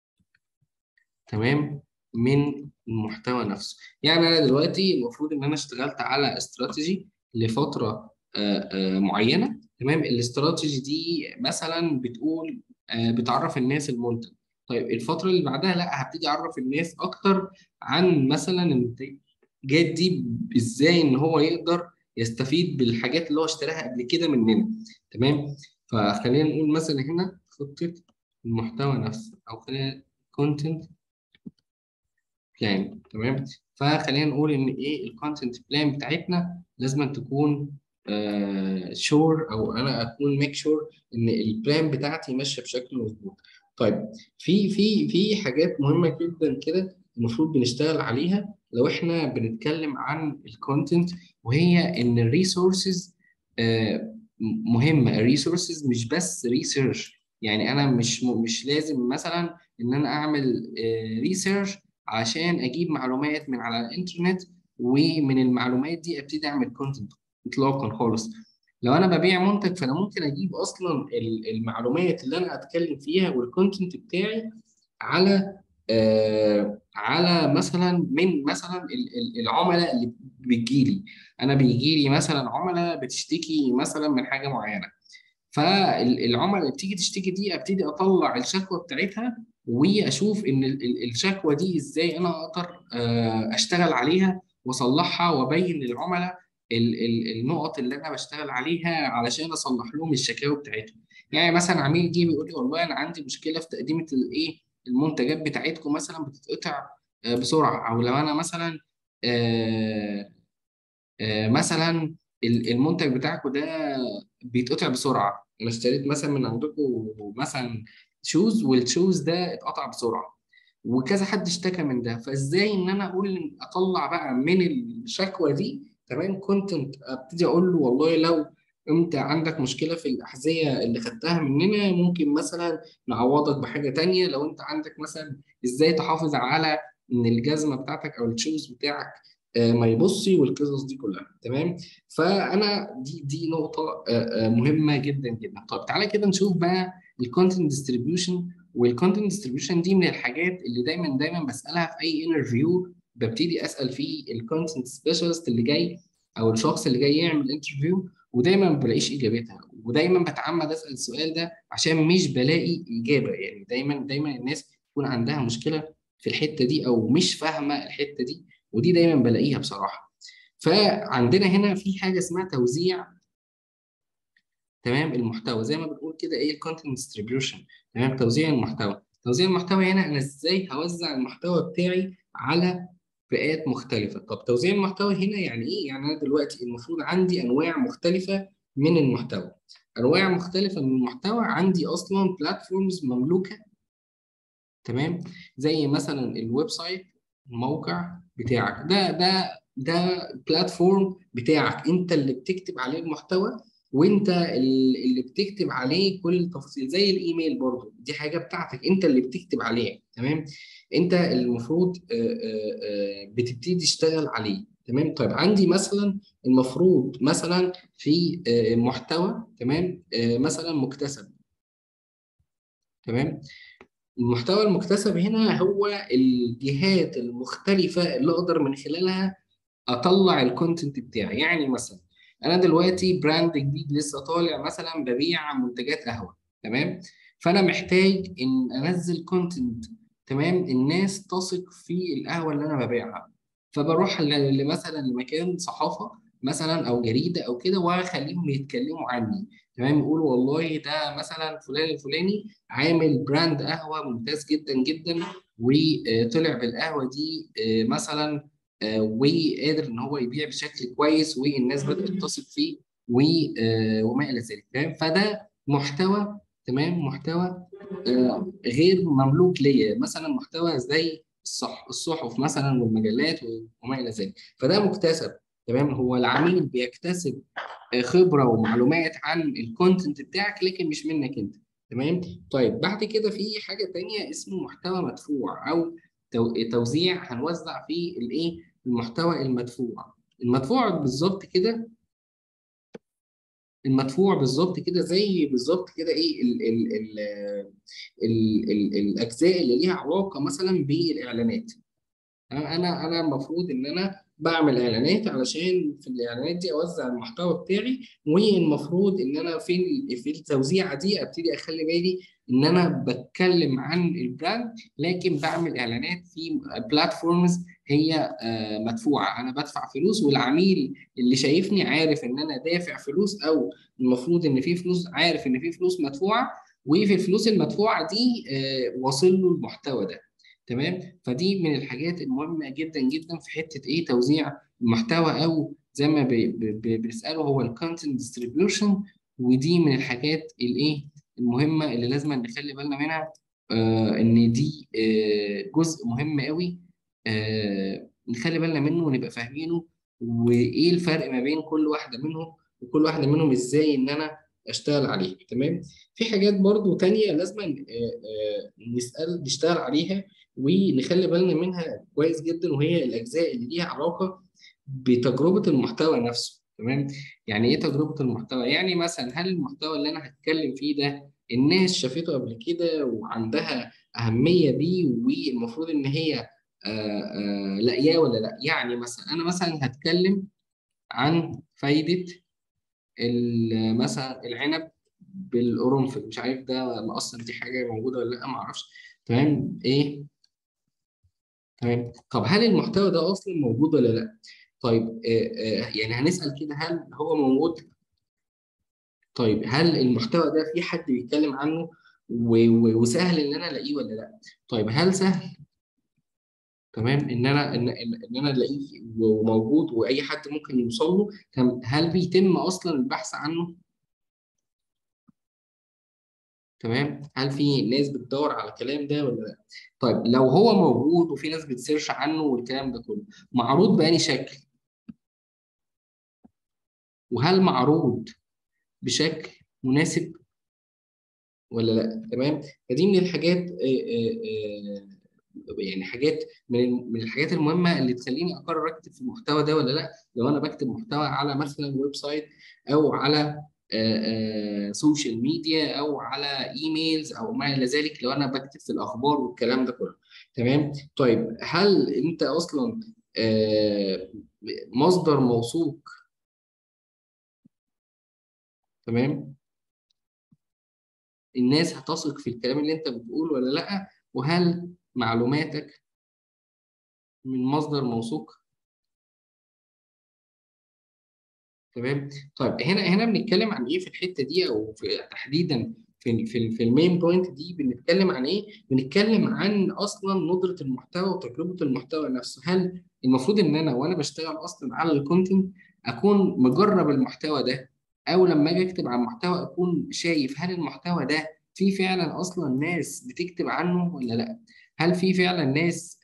تمام، من المحتوى نفسه. يعني انا دلوقتي المفروض ان انا اشتغلت على استراتيجي لفتره معينه. تمام، الاستراتيجي دي مثلا بتقول بتعرف الناس المنتج. طيب الفتره اللي بعدها لا، هبتدي اعرف الناس اكتر عن مثلا المنتجات دي ازاي ان هو يقدر يستفيد بالحاجات اللي هو اشتراها قبل كده مننا. تمام، فخلينا نقول مثلا هنا خطه المحتوى نفسه، او خلينا كونتنت بلان. تمام، فخلينا نقول ان ايه الكونتنت بلان بتاعتنا لازم تكون شور، او انا اكون ميك شور ان البلان بتاعتي ماشيه بشكل مظبوط. طيب في حاجات مهمه جدا كده المفروض بنشتغل عليها لو احنا بنتكلم عن الكونتنت، وهي ان الريسورسز مهمه. الريسورسز مش بس ريسيرش، يعني انا مش لازم مثلا ان انا اعمل ريسيرش عشان اجيب معلومات من على الانترنت، ومن المعلومات دي ابتدي اعمل كونتنت اطلاقا خالص. لو انا ببيع منتج فانا ممكن اجيب اصلا المعلومات اللي انا اتكلم فيها والكونتنت بتاعي على على مثلا من مثلا العملاء اللي بتجيلي. انا بيجيلي مثلا عملاء بتشتكي مثلا من حاجه معينه، فالعملاء اللي بتيجي تشتكي دي ابتدي اطلع الشكوى بتاعتها، واشوف ان الشكوى دي ازاي انا اقدر اشتغل عليها واصلحها، وابين للعملاء النقط اللي انا بشتغل عليها علشان اصلح لهم الشكاوى بتاعتهم. يعني مثلا عميل يجي بيقول لي والله انا عندي مشكله في تقديمه الايه، المنتجات بتاعتكم مثلا بتتقطع بسرعه، او لو انا مثلا آه، مثلا المنتج بتاعكم ده بيتقطع بسرعه. انا اشتريت مثلا من عندكم مثلا شوز، والشوز ده اتقطع بسرعه، وكذا حد اشتكى من ده. فازاي ان انا اقول اطلع بقى من الشكوى دي، تمام، كونتنت ابتدي اقول له والله لو انت عندك مشكله في الاحذيه اللي خدتها مننا ممكن مثلا نعوضك بحاجه تانية. لو انت عندك مثلا ازاي تحافظ على ان الجزمه بتاعتك او الشوز بتاعك ما يبصي، والقصص دي كلها. تمام، فانا دي نقطه مهمه جدا جدا. طب تعالى كده نشوف بقى الكونتنت ديستريبيوشن. والكونتنت ديستريبيوشن دي من الحاجات اللي دايما بسالها في اي انترفيو. ببتدي اسال فيه الكونتنت سبيشالست اللي جاي، او الشخص اللي جاي يعمل انترفيو، ودايما ما بلاقيش اجابتها. ودايما بتعمد اسال السؤال ده عشان مش بلاقي اجابه. يعني دايما الناس تكون عندها مشكله في الحته دي، او مش فاهمه الحته دي، ودي دايما بلاقيها بصراحه. فعندنا هنا في حاجه اسمها توزيع، تمام، المحتوى. زي ما بنقول كده ايه الكونتنت ديستريبيوشن. تمام، توزيع المحتوى. توزيع المحتوى هنا انا ازاي هوزع المحتوى بتاعي على فئات مختلفه. طب توزيع المحتوى هنا يعني ايه؟ يعني انا دلوقتي المفروض عندي انواع مختلفه من المحتوى. انواع مختلفه من المحتوى عندي اصلا بلاتفورمز مملوكه، تمام، زي مثلا الويب سايت، الموقع بتاعك ده بلاتفورم بتاعك انت اللي بتكتب عليه المحتوى، وانت اللي بتكتب عليه كل التفاصيل. زي الايميل برضو دي حاجه بتاعتك انت اللي بتكتب عليها. تمام، انت المفروض بتبتدي تشتغل عليه. تمام. طيب عندي مثلا المفروض مثلا في محتوى، تمام، مثلا مكتسب. تمام. المحتوى المكتسب هنا هو الجهات المختلفة اللي أقدر من خلالها اطلع الكونتنت بتاعي. يعني مثلا انا دلوقتي براند جديد لسه طالع، مثلا ببيع منتجات قهوه، تمام، فانا محتاج ان انزل كونتنت، تمام، الناس تثق في القهوه اللي انا ببيعها. فبروح مثلا لمكان صحافه مثلا او جريده او كده، واخليهم يتكلموا عني، تمام، يقولوا والله ده مثلا فلان الفلاني عامل براند قهوه ممتاز جدا جدا، وطلع بالقهوه دي مثلا وقادر ان هو يبيع بشكل كويس، والناس بدات تثق فيه وما الى ذلك. تمام. فده محتوى، تمام، محتوى غير مملوك ليا، مثلا محتوى زي الصحف مثلا والمجلات وما الى ذلك، فده مكتسب. تمام. هو العميل بيكتسب خبره ومعلومات عن الكونتنت بتاعك، لكن مش منك انت. تمام. طيب بعد كده في حاجه تانية اسمه محتوى مدفوع، او توزيع. هنوزع فيه الايه؟ المحتوى المدفوع. المدفوع بالظبط كده، المدفوع بالظبط كده زي بالظبط كده ايه ال الاجزاء اللي ليها علاقه مثلا بالاعلانات. انا المفروض ان انا بعمل اعلانات علشان في الاعلانات دي اوزع المحتوى بتاعي، والمفروض ان انا في التوزيعه دي ابتدي اخلي بالي ان انا بتكلم عن البراند، لكن بعمل اعلانات في بلاتفورمز هي مدفوعه. انا بدفع فلوس، والعميل اللي شايفني عارف ان انا دافع فلوس، او المفروض ان في فلوس، عارف ان في فلوس مدفوعه، وفي الفلوس المدفوعه دي واصل له المحتوى ده. تمام. فدي من الحاجات المهمه جدا جدا في حته ايه؟ توزيع المحتوى، او زي ما بنساله هو الكونتنت ديستريبيوشن. ودي من الحاجات الايه؟ المهمه اللي لازم نخلي بالنا منها، ان دي جزء مهم قوي، نخلي بالنا منه ونبقى فاهمينه، وايه الفرق ما بين كل واحده منهم، وكل واحده منهم ازاي ان انا اشتغل عليها. تمام. في حاجات برضو تانية لازم نشتغل عليها ونخلي بالنا منها كويس جدا، وهي الأجزاء اللي ليها علاقة بتجربة المحتوى نفسه. تمام. يعني إيه تجربة المحتوى؟ يعني مثلا هل المحتوى اللي أنا هتكلم فيه ده الناس شافته قبل كده وعندها أهمية بيه، والمفروض إن هي لاقياه ولا لا؟ يعني مثلا أنا مثلا هتكلم عن فايدة مثلا العنب بالقرنفل، مش عارف ده اصلا دي حاجه موجوده ولا لا، ما اعرفش. تمام. ايه؟ تمام. طب هل المحتوى ده اصلا موجود ولا لا؟ طيب يعني هنسال كده هل هو موجود؟ طيب هل المحتوى ده في حد بيتكلم عنه وسهل ان انا الاقيه ولا لا؟ طيب هل سهل، تمام، ان انا ان انا الاقيه وموجود واي حد ممكن يوصل له؟ هل بيتم اصلا البحث عنه؟ تمام. هل في ناس بتدور على الكلام ده ولا لا؟ طيب لو هو موجود وفي ناس بتسيرش عنه والكلام ده كله، معروض بأني شكل؟ وهل معروض بشكل مناسب ولا لا؟ تمام. فدي من الحاجات يعني حاجات من الحاجات المهمه اللي تخليني اقرر اكتب في المحتوى ده ولا لا. لو انا بكتب محتوى على مثلا ويب سايت، او على سوشيال ميديا، او على ايميلز او ما الى ذلك، لو انا بكتب في الاخبار والكلام ده كله. تمام. طيب هل انت اصلا آه، مصدر موثوق؟ تمام. الناس هتثق في الكلام اللي انت بتقوله ولا لا؟ وهل معلوماتك من مصدر موثوق؟ تمام. طيب هنا بنتكلم عن ايه في الحته دي، او في تحديدا في المين بوينت دي بنتكلم عن ايه؟ بنتكلم عن اصلا ندره المحتوى وتجربه المحتوى نفسه. هل المفروض ان انا وانا بشتغل اصلا على الكونتنت اكون مجرب المحتوى ده، او لما اجي اكتب عن محتوى اكون شايف هل المحتوى ده في فعلا اصلا ناس بتكتب عنه ولا لا؟ هل في فعلا ناس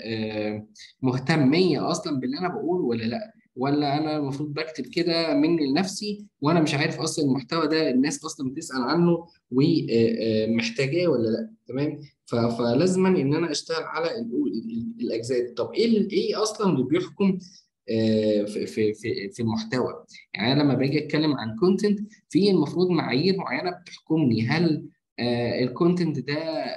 مهتميه اصلا باللي انا بقوله ولا لا؟ ولا انا المفروض بكتب كده مني لنفسي وانا مش عارف اصلا المحتوى ده الناس اصلا بتسأل عنه ومحتاجاه ولا لا؟ تمام. فلازما ان انا اشتغل على الاجزاء دي. طب ايه ايه اصلا اللي بيحكم في المحتوى. يعني انا لما باجي اتكلم عن كونتنت، في المفروض معايير معينه بتحكمني. هل الكونتنت ده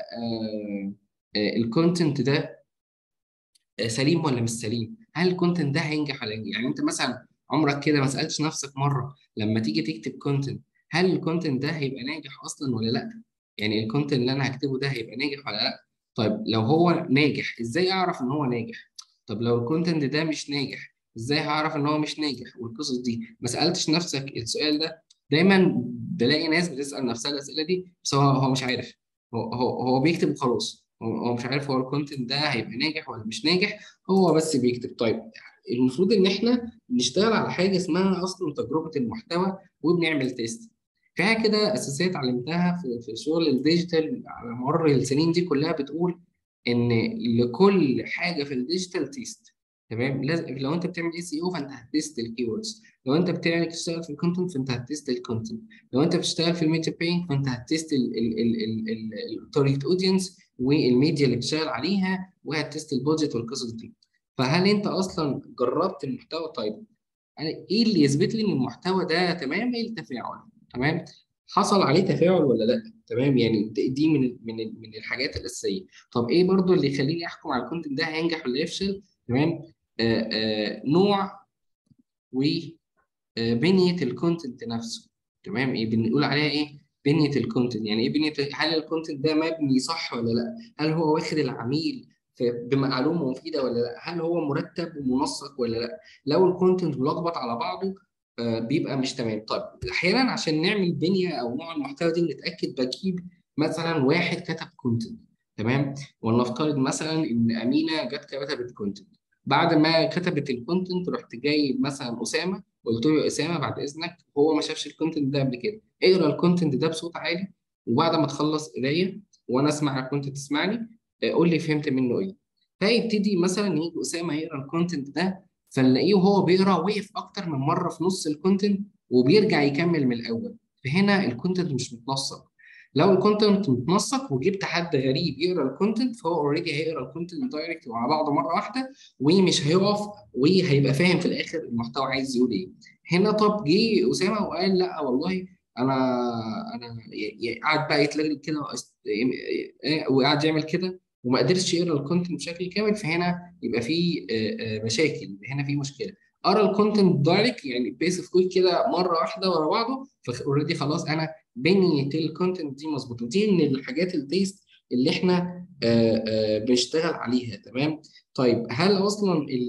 الكونتنت ده سليم ولا مش سليم؟ هل الكونتنت ده هينجح ولا ينجح؟ يعني انت مثلا عمرك كده ما سالتش نفسك مره لما تيجي تكتب كونتنت، هل الكونتنت ده هيبقى ناجح اصلا ولا لا؟ يعني الكونتنت اللي انا هكتبه ده هيبقى ناجح ولا لا؟ طيب لو هو ناجح، ازاي اعرف ان هو ناجح؟ طب لو الكونتنت ده مش ناجح، ازاي هعرف ان هو مش ناجح؟ والقصص دي ما سالتش نفسك السؤال ده؟ دايما بلاقي ناس بتسال نفسها الاسئله دي، بس هو مش عارف. هو بيكتب وخلاص. هو مش عارف هو الكونتنت ده هيبقى ناجح ولا مش ناجح. هو بس بيكتب. طيب المفروض ان احنا نشتغل على حاجه اسمها اصلا تجربه المحتوى، وبنعمل تيست. في حاجه كده اساسيه اتعلمتها في شغل الديجيتال على مر السنين دي كلها، بتقول ان لكل حاجه في الديجيتال تيست. تمام؟ لازم لو انت بتعمل اي سي او فانت هتست الكيوردز، لو انت بتشتغل في الكونتنت فانت هتست الكونتنت، لو انت بتشتغل في الميديا باينج فانت هتست التارجت اودينس والميديا اللي بتشتغل عليها، وهتست البودجت والقصص دي. فهل انت اصلا جربت المحتوى؟ طيب يعني ايه اللي يثبت لي ان المحتوى ده تمام؟ ايه التفاعل؟ تمام؟ حصل عليه تفاعل ولا لا؟ تمام؟ يعني دي من الحاجات الاساسيه. طب ايه برضو اللي يخليني احكم على الكونتنت ده هينجح ولا يفشل؟ تمام؟ نوع وبنيه الكونتنت نفسه. تمام؟ ايه بنقول عليها ايه؟ بنيه الكونتنت. يعني ايه بنيه؟ هل الكونتنت ده مبني صح ولا لا؟ هل هو واخد العميل بمعلومه مفيده ولا لا؟ هل هو مرتب ومنسق ولا لا؟ لو الكونتنت ملخبط على بعضه بيبقى مش تمام. طيب احيانا عشان نعمل بنيه او نوع المحتوى دي نتاكد، بجيب مثلا واحد كتب كونتنت. تمام؟ ولنفترض مثلا ان امينه جت كتبت كونتنت. بعد ما كتبت الكونتنت رحت جايب مثلا اسامه، قلت له يا اسامه بعد اذنك، هو ما شافش الكونتنت ده قبل كده، اقرا الكونتنت ده بصوت عالي، وبعد ما تخلص قرايه وانا اسمع الكونتنت تسمعني، قول لي فهمت منه ايه. فيبتدي مثلا يجي اسامه يقرا الكونتنت ده، فنلاقيه وهو بيقرا وقف اكتر من مره في نص الكونتنت وبيرجع يكمل من الاول. فهنا الكونتنت مش متنسق. لو الكونتنت متنسق وجبت حد غريب يقرا الكونتنت، فهو اوريدي هيقرا الكونتنت دايركت مع بعضه مره واحده، ومش هيقف، وهيبقى فاهم في الاخر المحتوى عايز يقول ايه. هنا طب جه اسامه وقال لا والله انا انا قعد بقى يتلجلج كده وقعد يعمل كده وما قدرش يقرا الكونتنت بشكل كامل. فهنا يبقى في مشاكل، هنا في مشكله. قرا الكونتنت دايركت يعني بيس اوف كويك كده مره واحده ورا بعضه، فاوريدي خلاص انا بنيه الكونتنت دي مظبوطه. دي من الحاجات التيست اللي احنا بنشتغل عليها. تمام؟ طيب هل اصلا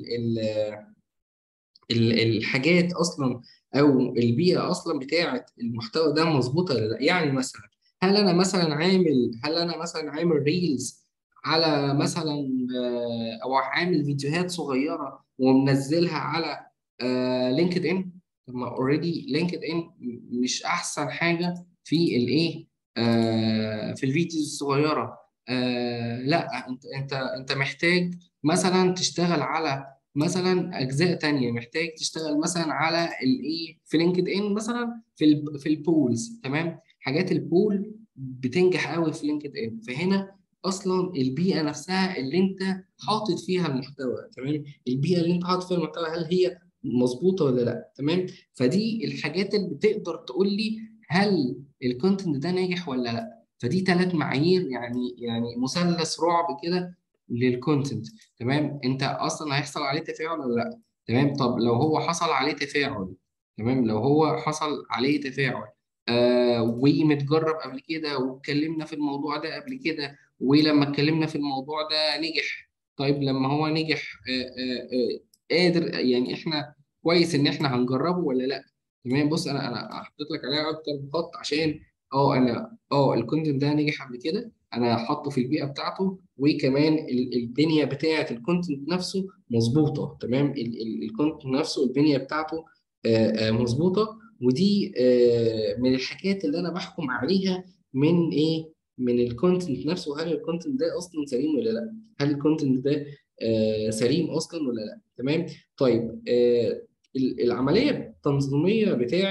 الحاجات اصلا او البيئه اصلا بتاعه المحتوى ده مظبوطه ولا لا؟ يعني مثلا هل انا مثلا عامل ريلز على مثلا او عامل فيديوهات صغيره ومنزلها على لينكد ان. طب ما اوريدي لينكد ان مش احسن حاجه في الايه، في الفيديوز الصغيره. لا، انت محتاج مثلا تشتغل على مثلا اجزاء تانية، محتاج تشتغل مثلا على الايه في لينكد ان، مثلا في البولز. تمام؟ حاجات البول بتنجح قوي في لينكد ان. فهنا اصلا البيئه نفسها اللي انت حاطط فيها المحتوى، تمام، البيئه اللي انت حاطط فيها المحتوى هل هي مظبوطه ولا لا؟ تمام؟ فدي الحاجات اللي بتقدر تقول لي هل الكونتنت ده ناجح ولا لا. فدي ثلاث معايير، يعني مثلث رعب كده للكونتنت. تمام؟ انت اصلا هيحصل عليه تفاعل ولا لا؟ تمام؟ طب لو هو حصل عليه تفاعل، تمام، لو هو حصل عليه تفاعل ومتجرب قبل كده واتكلمنا في الموضوع ده قبل كده، ولما اتكلمنا في الموضوع ده نجح. طيب لما هو نجح قادر يعني احنا كويس ان احنا هنجربه ولا لا؟ تمام؟ بص انا حطيت لك عليها اكتر بخط عشان انا الكونتنت ده نجح قبل كده، انا حاطه في البيئه بتاعته، وكمان البنيه بتاعه الكونتنت نفسه مظبوطه. تمام؟ الكونتنت نفسه البنيه بتاعته مظبوطه. ودي من الحاجات اللي انا بحكم عليها من ايه؟ من الكونتنت نفسه. هل الكونتنت ده اصلا سليم ولا لا؟ هل الكونتنت ده سليم اصلا ولا لا؟ تمام؟ طيب العمليه التنظيميه بتاعه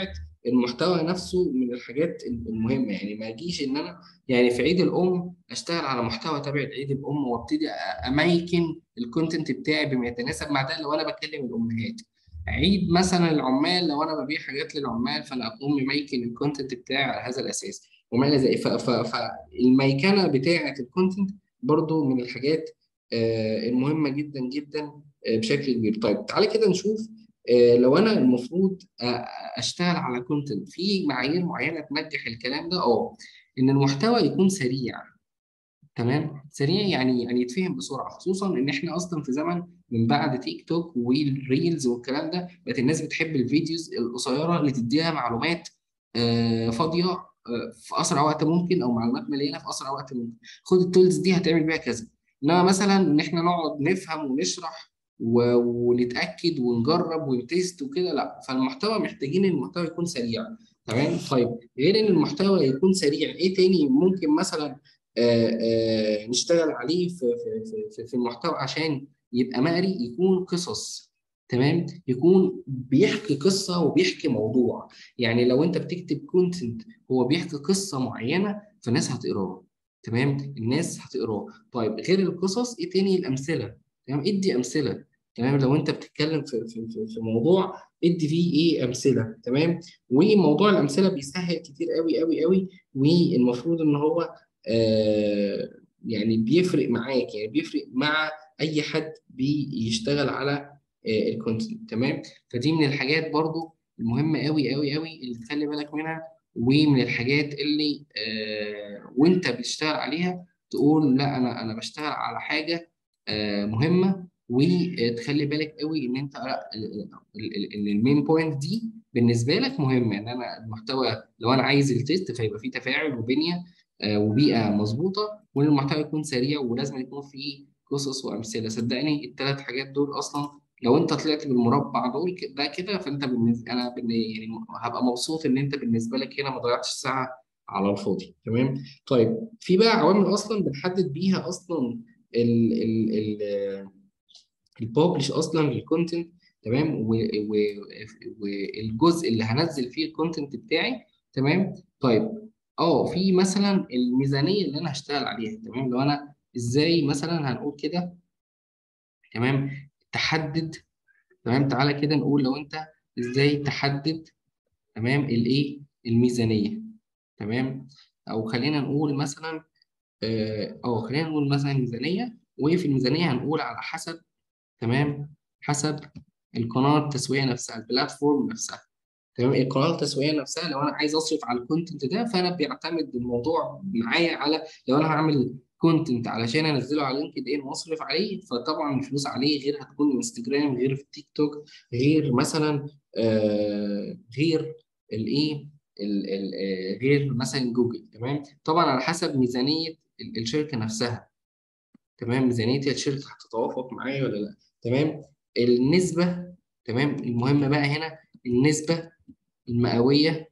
المحتوى نفسه من الحاجات المهمه. يعني ما اجيش ان انا يعني في عيد الام اشتغل على محتوى تابع لعيد الام وابتدي اميكن الكونتنت بتاعي بما يتناسب مع ده لو انا بكلم الامهات. عيد مثلا العمال لو انا ببيع حاجات للعمال فانا اقوم مميكن الكونتنت بتاعي على هذا الاساس وما الى ذلك. فالميكنه بتاعه الكونتنت برضو من الحاجات المهمه جدا جدا بشكل كبير. طيب تعالى كده نشوف لو انا المفروض اشتغل على كونتنت في معايير معينه تنجح الكلام ده. ان المحتوى يكون سريع. تمام، سريع يعني يتفهم بسرعه، خصوصا ان احنا اصلا في زمن من بعد تيك توك والريلز والكلام ده بقت الناس بتحب الفيديوز القصيره اللي تديها معلومات فاضيه في اسرع وقت ممكن، او معلومات مليانه في اسرع وقت ممكن. خد التولز دي هتعمل بيها كذا. انما مثلا ان احنا نقعد نفهم ونشرح ونتاكد ونجرب ونتست وكده لا. فالمحتوى محتاجين المحتوى يكون سريع. تمام. طيب غير ان المحتوى يكون سريع، ايه تاني ممكن مثلا نشتغل عليه في المحتوى عشان يبقى مقري؟ يكون قصص. تمام، يكون بيحكي قصة وبيحكي موضوع. يعني لو انت بتكتب كونتنت هو بيحكي قصة معينة فالناس هتقراه. تمام، الناس هتقراه. طيب غير القصص ايه تاني؟ الأمثلة. تمام، ادي أمثلة. تمام، لو انت بتتكلم في موضوع ادي فيه ايه؟ أمثلة. تمام، وموضوع الأمثلة بيسهل كتير قوي قوي قوي. والمفروض ان هو يعني بيفرق معاك، يعني بيفرق مع اي حد بيشتغل على الكونتنت. تمام، فدي من الحاجات برضو المهمة قوي قوي قوي اللي تخلي بالك منها. ومن الحاجات اللي وانت بتشتغل عليها تقول لا انا بشتغل على حاجة مهمة. وتخلي بالك قوي ان انت لا ان المين بوينت دي بالنسبة لك مهمة. ان انا المحتوى لو انا عايز التيست فيبقى فيه تفاعل وبنية وبيئة مظبوطة، وإن المحتوى يكون سريع ولازم يكون فيه قصص وأمثلة. صدقني الثلاث حاجات دول أصلا لو أنت طلعت بالمربع دول ده كده فأنت بالنسبة يعني هبقى مبسوط إن أنت بالنسبة لك هنا ما ضيعتش ساعة على الفاضي. تمام. طيب في بقى عوامل أصلا بنحدد بيها أصلا ال ال ال الببلش أصلا للكونتنت. تمام، والجزء اللي هنزل فيه الكونتنت بتاعي. تمام. طيب في مثلا الميزانيه اللي انا هشتغل عليها. تمام، لو انا ازاي مثلا هنقول كده. تمام، تحدد. تمام، تعالى كده نقول لو انت ازاي تحدد. تمام، الايه؟ الميزانيه. تمام، او خلينا نقول مثلا خلينا نقول مثلا ميزانيه. وفي الميزانيه هنقول على حسب. تمام، حسب القناه التسويقيه نفسها، البلاتفورم نفسها. تمام، القناه التسويقيه نفسها لو انا عايز اصرف على الكونتنت ده فانا بيعتمد الموضوع معايا على لو انا هعمل كونتنت علشان انزله على لينكد ان واصرف عليه فطبعا الفلوس عليه غير هتكون انستجرام، غير في التيك توك، غير مثلا غير الايه غير مثلا جوجل. تمام، طبعا على حسب ميزانيه الشركه نفسها. تمام، ميزانيه الشركه هتتوافق معايا ولا لا. تمام، النسبه. تمام، المهم بقى هنا النسبه المئوية.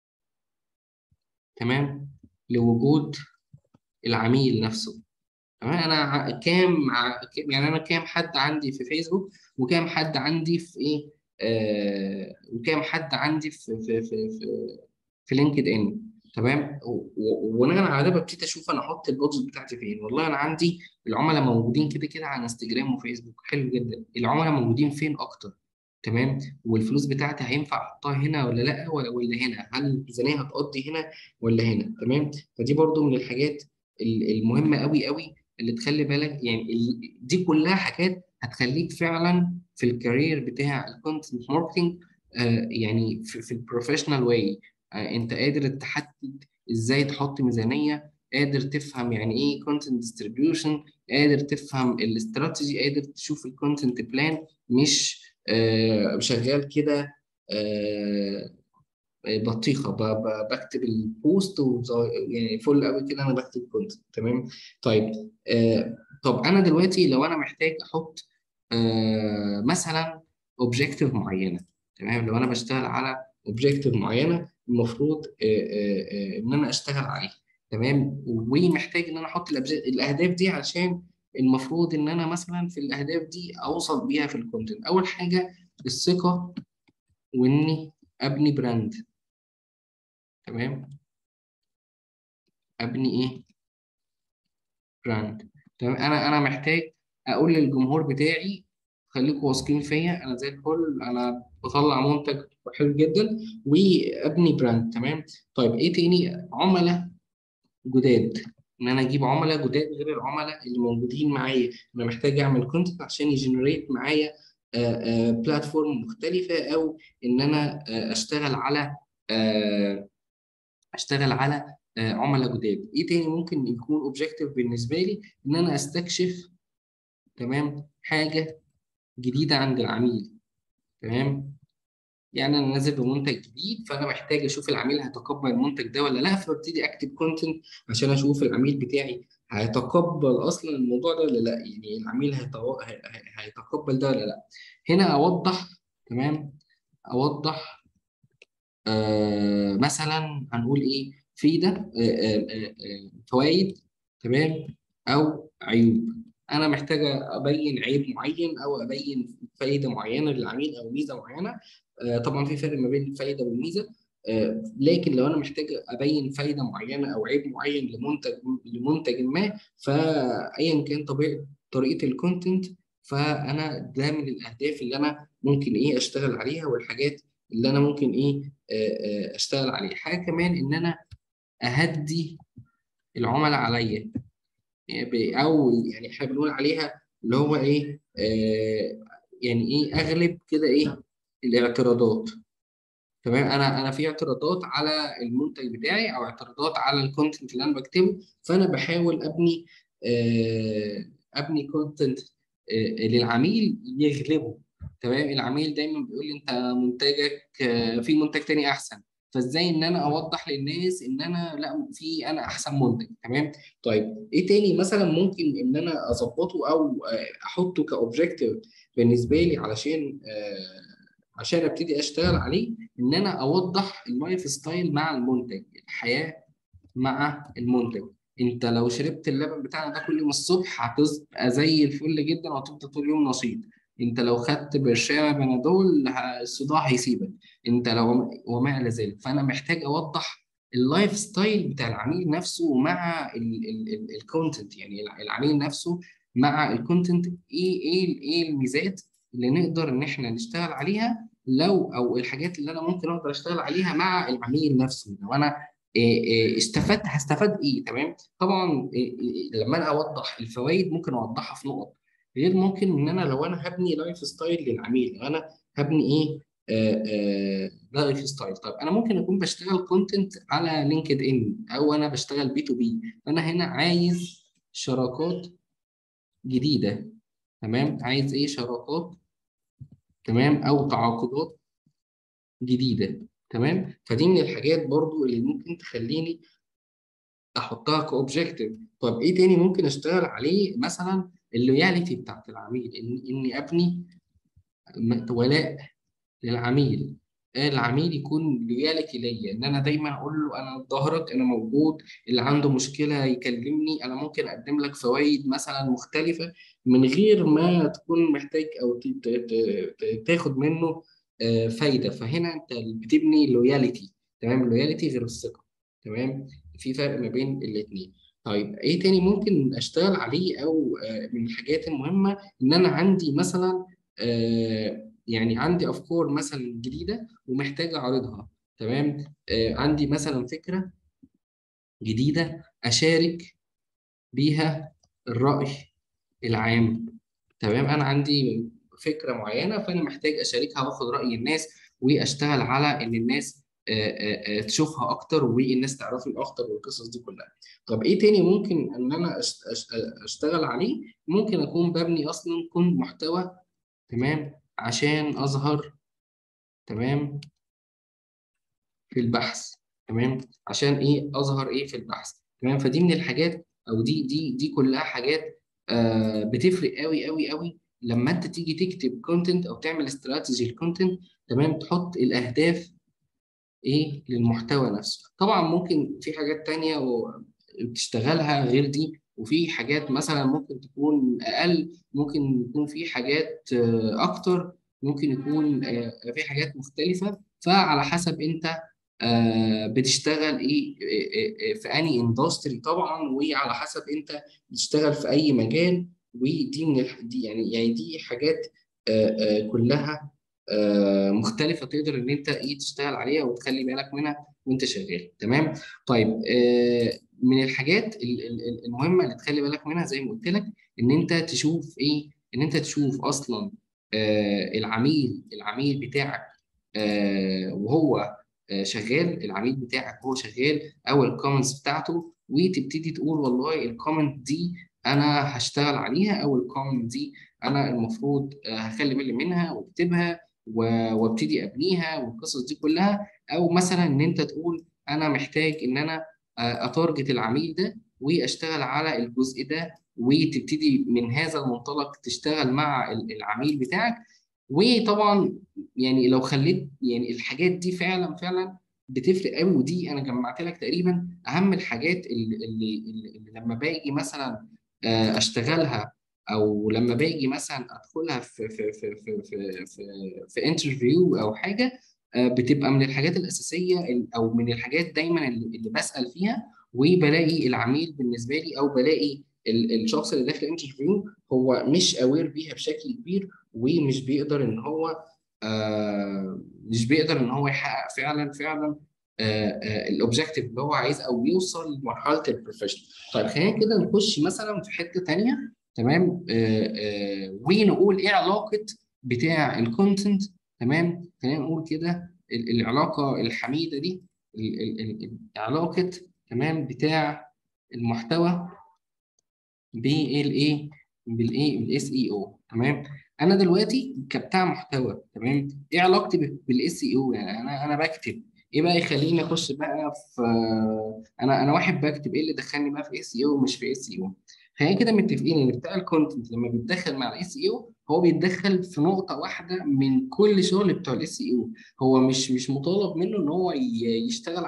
تمام، لوجود العميل نفسه. تمام، أنا يعني أنا كام حد عندي في فيسبوك وكام حد عندي في إيه وكام حد عندي في لينكد إن. تمام، وبناء على ده ببتدي أشوف أنا أحط البادجت بتاعتي فين. والله أنا عندي العملاء موجودين كده كده على انستجرام وفيسبوك، حلو جدا. العملاء موجودين فين أكتر؟ تمام، والفلوس بتاعتي هينفع احطها هنا ولا لا ولا هنا؟ هل الميزانيه هتقضي هنا ولا هنا؟ تمام، فدي برضو من الحاجات المهمه قوي قوي اللي تخلي بالك. يعني دي كلها حاجات هتخليك فعلا في الكارير بتاع الكونتنت ماركتنج يعني في البروفيشنال واي. انت قادر تحدد ازاي تحط ميزانيه، قادر تفهم يعني ايه كونتنت ديستريبيوشن، قادر تفهم الاستراتيجي، قادر تشوف الكونتنت بلان. مش شغال كده بطيخه بكتب البوست يعني فل قوي كده انا بكتب كونتنت. تمام. طيب طب انا دلوقتي لو انا محتاج احط مثلا اوبجيكتيف معينه. تمام، لو انا بشتغل على اوبجيكتيف معينه المفروض ان انا اشتغل عليها. تمام، ومحتاج ان انا احط الاهداف دي علشان المفروض ان انا مثلا في الاهداف دي اوصل بيها في الكونتنت. اول حاجه الثقه، واني ابني براند. تمام، ابني ايه؟ براند. تمام، انا محتاج اقول للجمهور بتاعي خليكم واثقين فيا، انا زي الفل، انا بطلع منتج حلو جدا، وابني براند. تمام. طيب ايه تاني؟ عملاء جداد، ان انا اجيب عملاء جداد غير العملاء اللي موجودين معايا. انا محتاج اعمل كونتنت عشان يجنريت معايا بلاتفورم مختلفه، او ان انا اشتغل على عملاء جداد. ايه تاني ممكن يكون اوبجيكتيف بالنسبه لي؟ ان انا استكشف، تمام، حاجه جديده عند العميل. تمام، يعني انا نازل بمنتج جديد، فانا محتاج اشوف العميل هيتقبل المنتج ده ولا لا، فببتدي اكتب كونتنت عشان اشوف العميل بتاعي هيتقبل اصلا الموضوع ده ولا لا، يعني العميل هيتقبل ده ولا لا. هنا اوضح، تمام، اوضح مثلا هنقول ايه في ده، فوائد، تمام، او عيوب. انا محتاج ابين عيب معين او ابين فائده معينه للعميل او ميزه معينه. طبعا في فرق ما بين الفائده والميزه. لكن لو انا محتاج ابين فائده معينه او عيب معين لمنتج ما، فايا كان طريقه الكونتنت، فانا ده من الاهداف اللي انا ممكن ايه اشتغل عليها، والحاجات اللي انا ممكن ايه اشتغل عليه. حاجه كمان ان انا اهدي العملاء عليا، يعني او يعني احنا بنقول عليها اللي هو ايه يعني ايه اغلب كده ايه الاعتراضات. تمام، انا في اعتراضات على المنتج بتاعي او اعتراضات على الكونتنت اللي انا بكتبه، فانا بحاول ابني كونتنت للعميل يغلبه. تمام، العميل دايما بيقول لي انت منتجك في منتج تاني احسن، فازاي ان انا اوضح للناس ان انا لا، في انا احسن منتج. تمام. طيب ايه تاني مثلا ممكن ان انا اظبطه او احطه كاوبجكتيف بالنسبه لي علشان عشان ابتدي اشتغل عليه؟ ان انا اوضح اللايف ستايل مع المنتج، الحياه مع المنتج. انت لو شربت اللبن بتاعنا ده كل يوم الصبح هتبقى زي الفل جدا وهتفضل طول اليوم نشيط. انت لو خدت برشامه بنادول الصداع هيسيبك. انت لو وما الى ذلك. فانا محتاج اوضح اللايف ستايل بتاع العميل نفسه مع الكونتنت، يعني العميل نفسه مع الكونتنت. ايه الميزات اللي نقدر ان احنا نشتغل عليها، او الحاجات اللي انا ممكن اقدر اشتغل عليها مع العميل نفسه لو انا هستفاد ايه. تمام. طبعا لما انا اوضح الفوائد ممكن اوضحها في نقط، غير ممكن ان انا لو انا هبني لايف ستايل للعميل، لو انا هبني ايه لايف ستايل. طيب انا ممكن اكون بشتغل كونتنت على لينكد ان، او انا بشتغل بي تو بي، فانا هنا عايز شراكات جديده. تمام، عايز ايه؟ شراكات، تمام، او تعاقدات جديده. تمام، فدي من الحاجات برضو اللي ممكن تخليني احطها كاوبجيكتيف. طب ايه تاني ممكن اشتغل عليه؟ مثلا اللويالتي بتاعت العميل، اني ابني ولاء للعميل. العميل يكون لويالتي ليا، ان انا دايما اقول له انا في ظهرك، انا موجود، اللي عنده مشكله يكلمني، انا ممكن اقدم لك فوائد مثلا مختلفه من غير ما تكون محتاج او تاخد منه فايده. فهنا انت بتبني لويالتي. تمام، اللويالتي غير الثقه. تمام، في فرق ما بين الاثنين. طيب ايه تاني ممكن اشتغل عليه؟ او من الحاجات المهمه ان انا عندي مثلا يعني عندي افكار مثلا جديده ومحتاج اعرضها. تمام، عندي مثلا فكره جديده اشارك بيها الراي العام. تمام، انا عندي فكره معينه، فانا محتاج اشاركها واخد راي الناس، واشتغل على ان الناس تشوفها اكتر والناس تعرفني اكتر والقصص دي كلها. طب ايه تاني ممكن ان انا اشتغل عليه؟ ممكن اكون ببني اصلا كنت محتوى، تمام، عشان اظهر، تمام، في البحث. تمام، عشان ايه اظهر ايه في البحث. تمام، فدي من الحاجات، او دي كلها حاجات بتفرق قوي قوي قوي لما انت تيجي تكتب كونتنت او تعمل استراتيجي الكونتنت. تمام، تحط الاهداف ايه للمحتوى نفسه. طبعا ممكن في حاجات تانية وبتشتغلها غير دي، وفي حاجات مثلا ممكن تكون اقل، ممكن يكون في حاجات اكتر، ممكن يكون في حاجات مختلفة، فعلى حسب انت بتشتغل ايه في اني اندستري طبعا، وعلى حسب انت بتشتغل في اي مجال. ودي من دي يعني دي حاجات كلها مختلفة، تقدر ان انت ايه تشتغل عليها وتخلي بالك منها وانت شغال. تمام. طيب من الحاجات المهمة اللي تخلي بالك منها زي ما قلت لك، ان انت تشوف ايه، ان انت تشوف اصلا العميل بتاعك وهو شغال، العميل بتاعك وهو شغال، او الكومنتس بتاعته، وتبتدي تقول والله الكومنت دي انا هشتغل عليها، او الكومنت دي انا المفروض هخلي بالي منها واكتبها وابتدي ابنيها والقصص دي كلها. او مثلا ان انت تقول انا محتاج ان انا اتارجت العميل ده واشتغل على الجزء ده، وتبتدي من هذا المنطلق تشتغل مع العميل بتاعك. وطبعا يعني لو خليت يعني الحاجات دي فعلا بتفرق قوي. ودي انا جمعت لك تقريبا اهم الحاجات اللي لما باجي مثلا اشتغلها، او لما باجي مثلا ادخلها في انترفيو او حاجه، بتبقى من الحاجات الاساسيه او من الحاجات دايما اللي بسال فيها. وبلاقي العميل بالنسبه لي، او بلاقي الشخص اللي داخل الانترفيو هو مش اوير بيها بشكل كبير، ومش بيقدر ان هو مش بيقدر ان هو يحقق فعلا الاوبجيكتيف اللي هو عايز، او يوصل لمرحله البروفيشنال. طيب خلينا كده نخش مثلا في حته تانيه. تمام. ونقول ايه علاقه بتاع الكونتنت. تمام. خلينا نقول كده العلاقه الحميده دي، علاقه تمام بتاع المحتوى بالايه بالاس اي او. تمام. انا دلوقتي كبتاع محتوى، تمام، ايه علاقتي بالاس اي او؟ يعني انا بكتب ايه بقى يخليني اخش بقى في انا واحد بكتب، ايه اللي دخلني بقى في اس اي او مش في اس اي او؟ خلينا كده متفقين ان بتاع الكونتنت لما بيتدخل مع الاس اي او هو بيتدخل في نقطة واحدة من كل شغل بتوع الاس اي او. هو مش مطالب منه ان هو يشتغل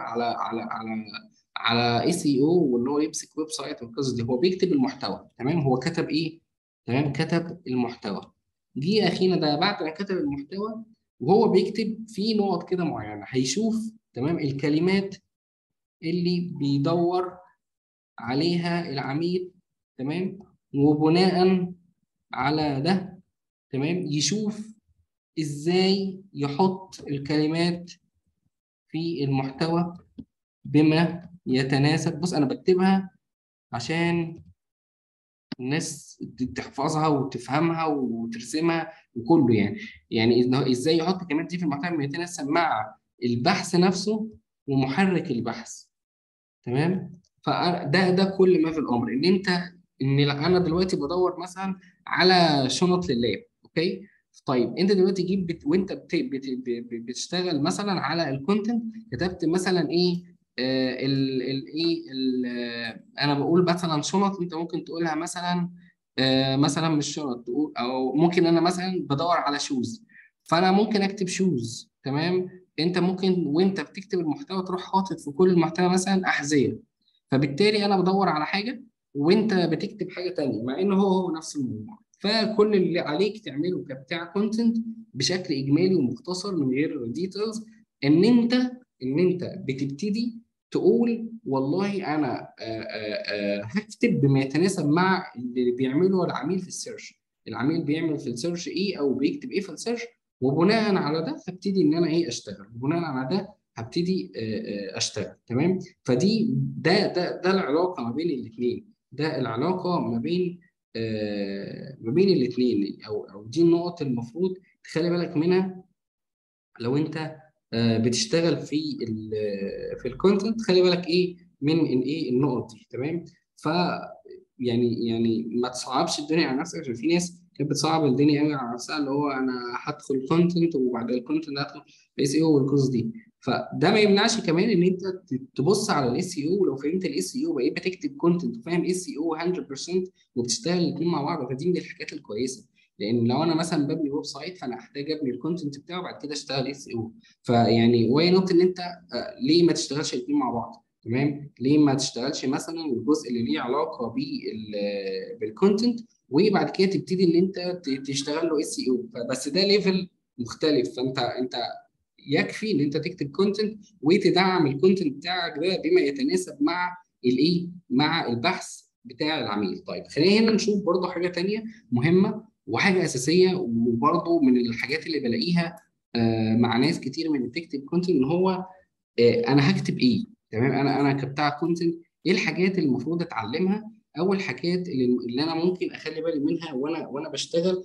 على اس اي او، وان هو يمسك ويب سايت والقصص دي. هو بيكتب المحتوى. تمام. هو كتب ايه؟ تمام، كتب المحتوى. جه اخينا ده بعد ما كتب المحتوى، وهو بيكتب في نقط كده معينه هيشوف تمام الكلمات اللي بيدور عليها العميل. تمام. وبناء على ده تمام يشوف ازاي يحط الكلمات في المحتوى بما يتناسب. بص انا بكتبها عشان الناس تحفظها وتفهمها وترسمها وكله يعني. يعني ازاي يحط الكلمات دي في المحتوى يتناسب مع البحث نفسه ومحرك البحث. تمام. فده كل ما في الامر، ان انت ان انا دلوقتي بدور مثلا على شنط لللاب. اوكي. طيب انت دلوقتي جيب وانت بتشتغل مثلا على الكونتنت، كتبت مثلا ايه انا بقول مثلا شنط، انت ممكن تقولها مثلا مثلا مش شنط تقول، او ممكن انا مثلا بدور على شوز، فانا ممكن اكتب شوز. تمام. انت ممكن وانت بتكتب المحتوى تروح حاطط في كل المحتوى مثلا احذيه، فبالتالي انا بدور على حاجه وانت بتكتب حاجه تانية، مع ان هو نفس الموضوع. فكل اللي عليك تعمله كبتاع كونتنت بشكل اجمالي ومختصر من غير ديتيلز، ان انت بتبتدي تقول والله انا هكتب بما يتناسب مع اللي بيعمله العميل في السيرش. العميل بيعمل في السيرش ايه، او بيكتب ايه في السيرش، وبناء على ده هبتدي ان انا ايه اشتغل، وبناء على ده هبتدي اشتغل. تمام. فدي ده العلاقه ما بين الاثنين، ده العلاقه ما بين الاثنين، او دي النقط المفروض تخلي بالك منها لو انت بتشتغل في الكونتنت. خلي بالك ايه من ايه النقط دي. تمام. ف يعني ما تصعبش الدنيا على نفسك، عشان في ناس كانت بتصعب الدنيا قوي على نفسها، اللي هو انا هدخل كونتنت وبعد الكونتنت هدخل في اس اي او والقصص دي. فده ما يمنعش كمان ان انت تبص على الاس اي او. لو فهمت الاس اي او بقيت بتكتب كونتنت وفاهم اس اي او 100% وبتشتغل الاثنين مع بعض، فدي من الحاجات الكويسه. لان لو انا مثلا ببني ويب سايت، فانا هحتاج ابني الكونتنت بتاعه وبعد كده اشتغل اس اي او. فيعني واي نوت ان انت ليه ما تشتغلش الاثنين مع بعض؟ تمام. ليه ما تشتغلش مثلا الجزء اللي ليه علاقه بالكونتنت، وبعد كده تبتدي ان انت تشتغل له اس اي او، بس ده ليفل مختلف. فانت يكفي ان انت تكتب كونتنت وتدعم الكونتنت بتاعك ده بما يتناسب مع الايه، مع البحث بتاع العميل. طيب خلينا هنا نشوف برضه حاجه تانيه مهمه وحاجه اساسيه، وبرضه من الحاجات اللي بلاقيها مع ناس كتير من اللي بتكتب كونتنت، ان هو انا هكتب ايه. تمام، انا كبتاع كونتنت ايه الحاجات اللي المفروض اتعلمها، او الحاجات اللي انا ممكن اخلي بالي منها وانا بشتغل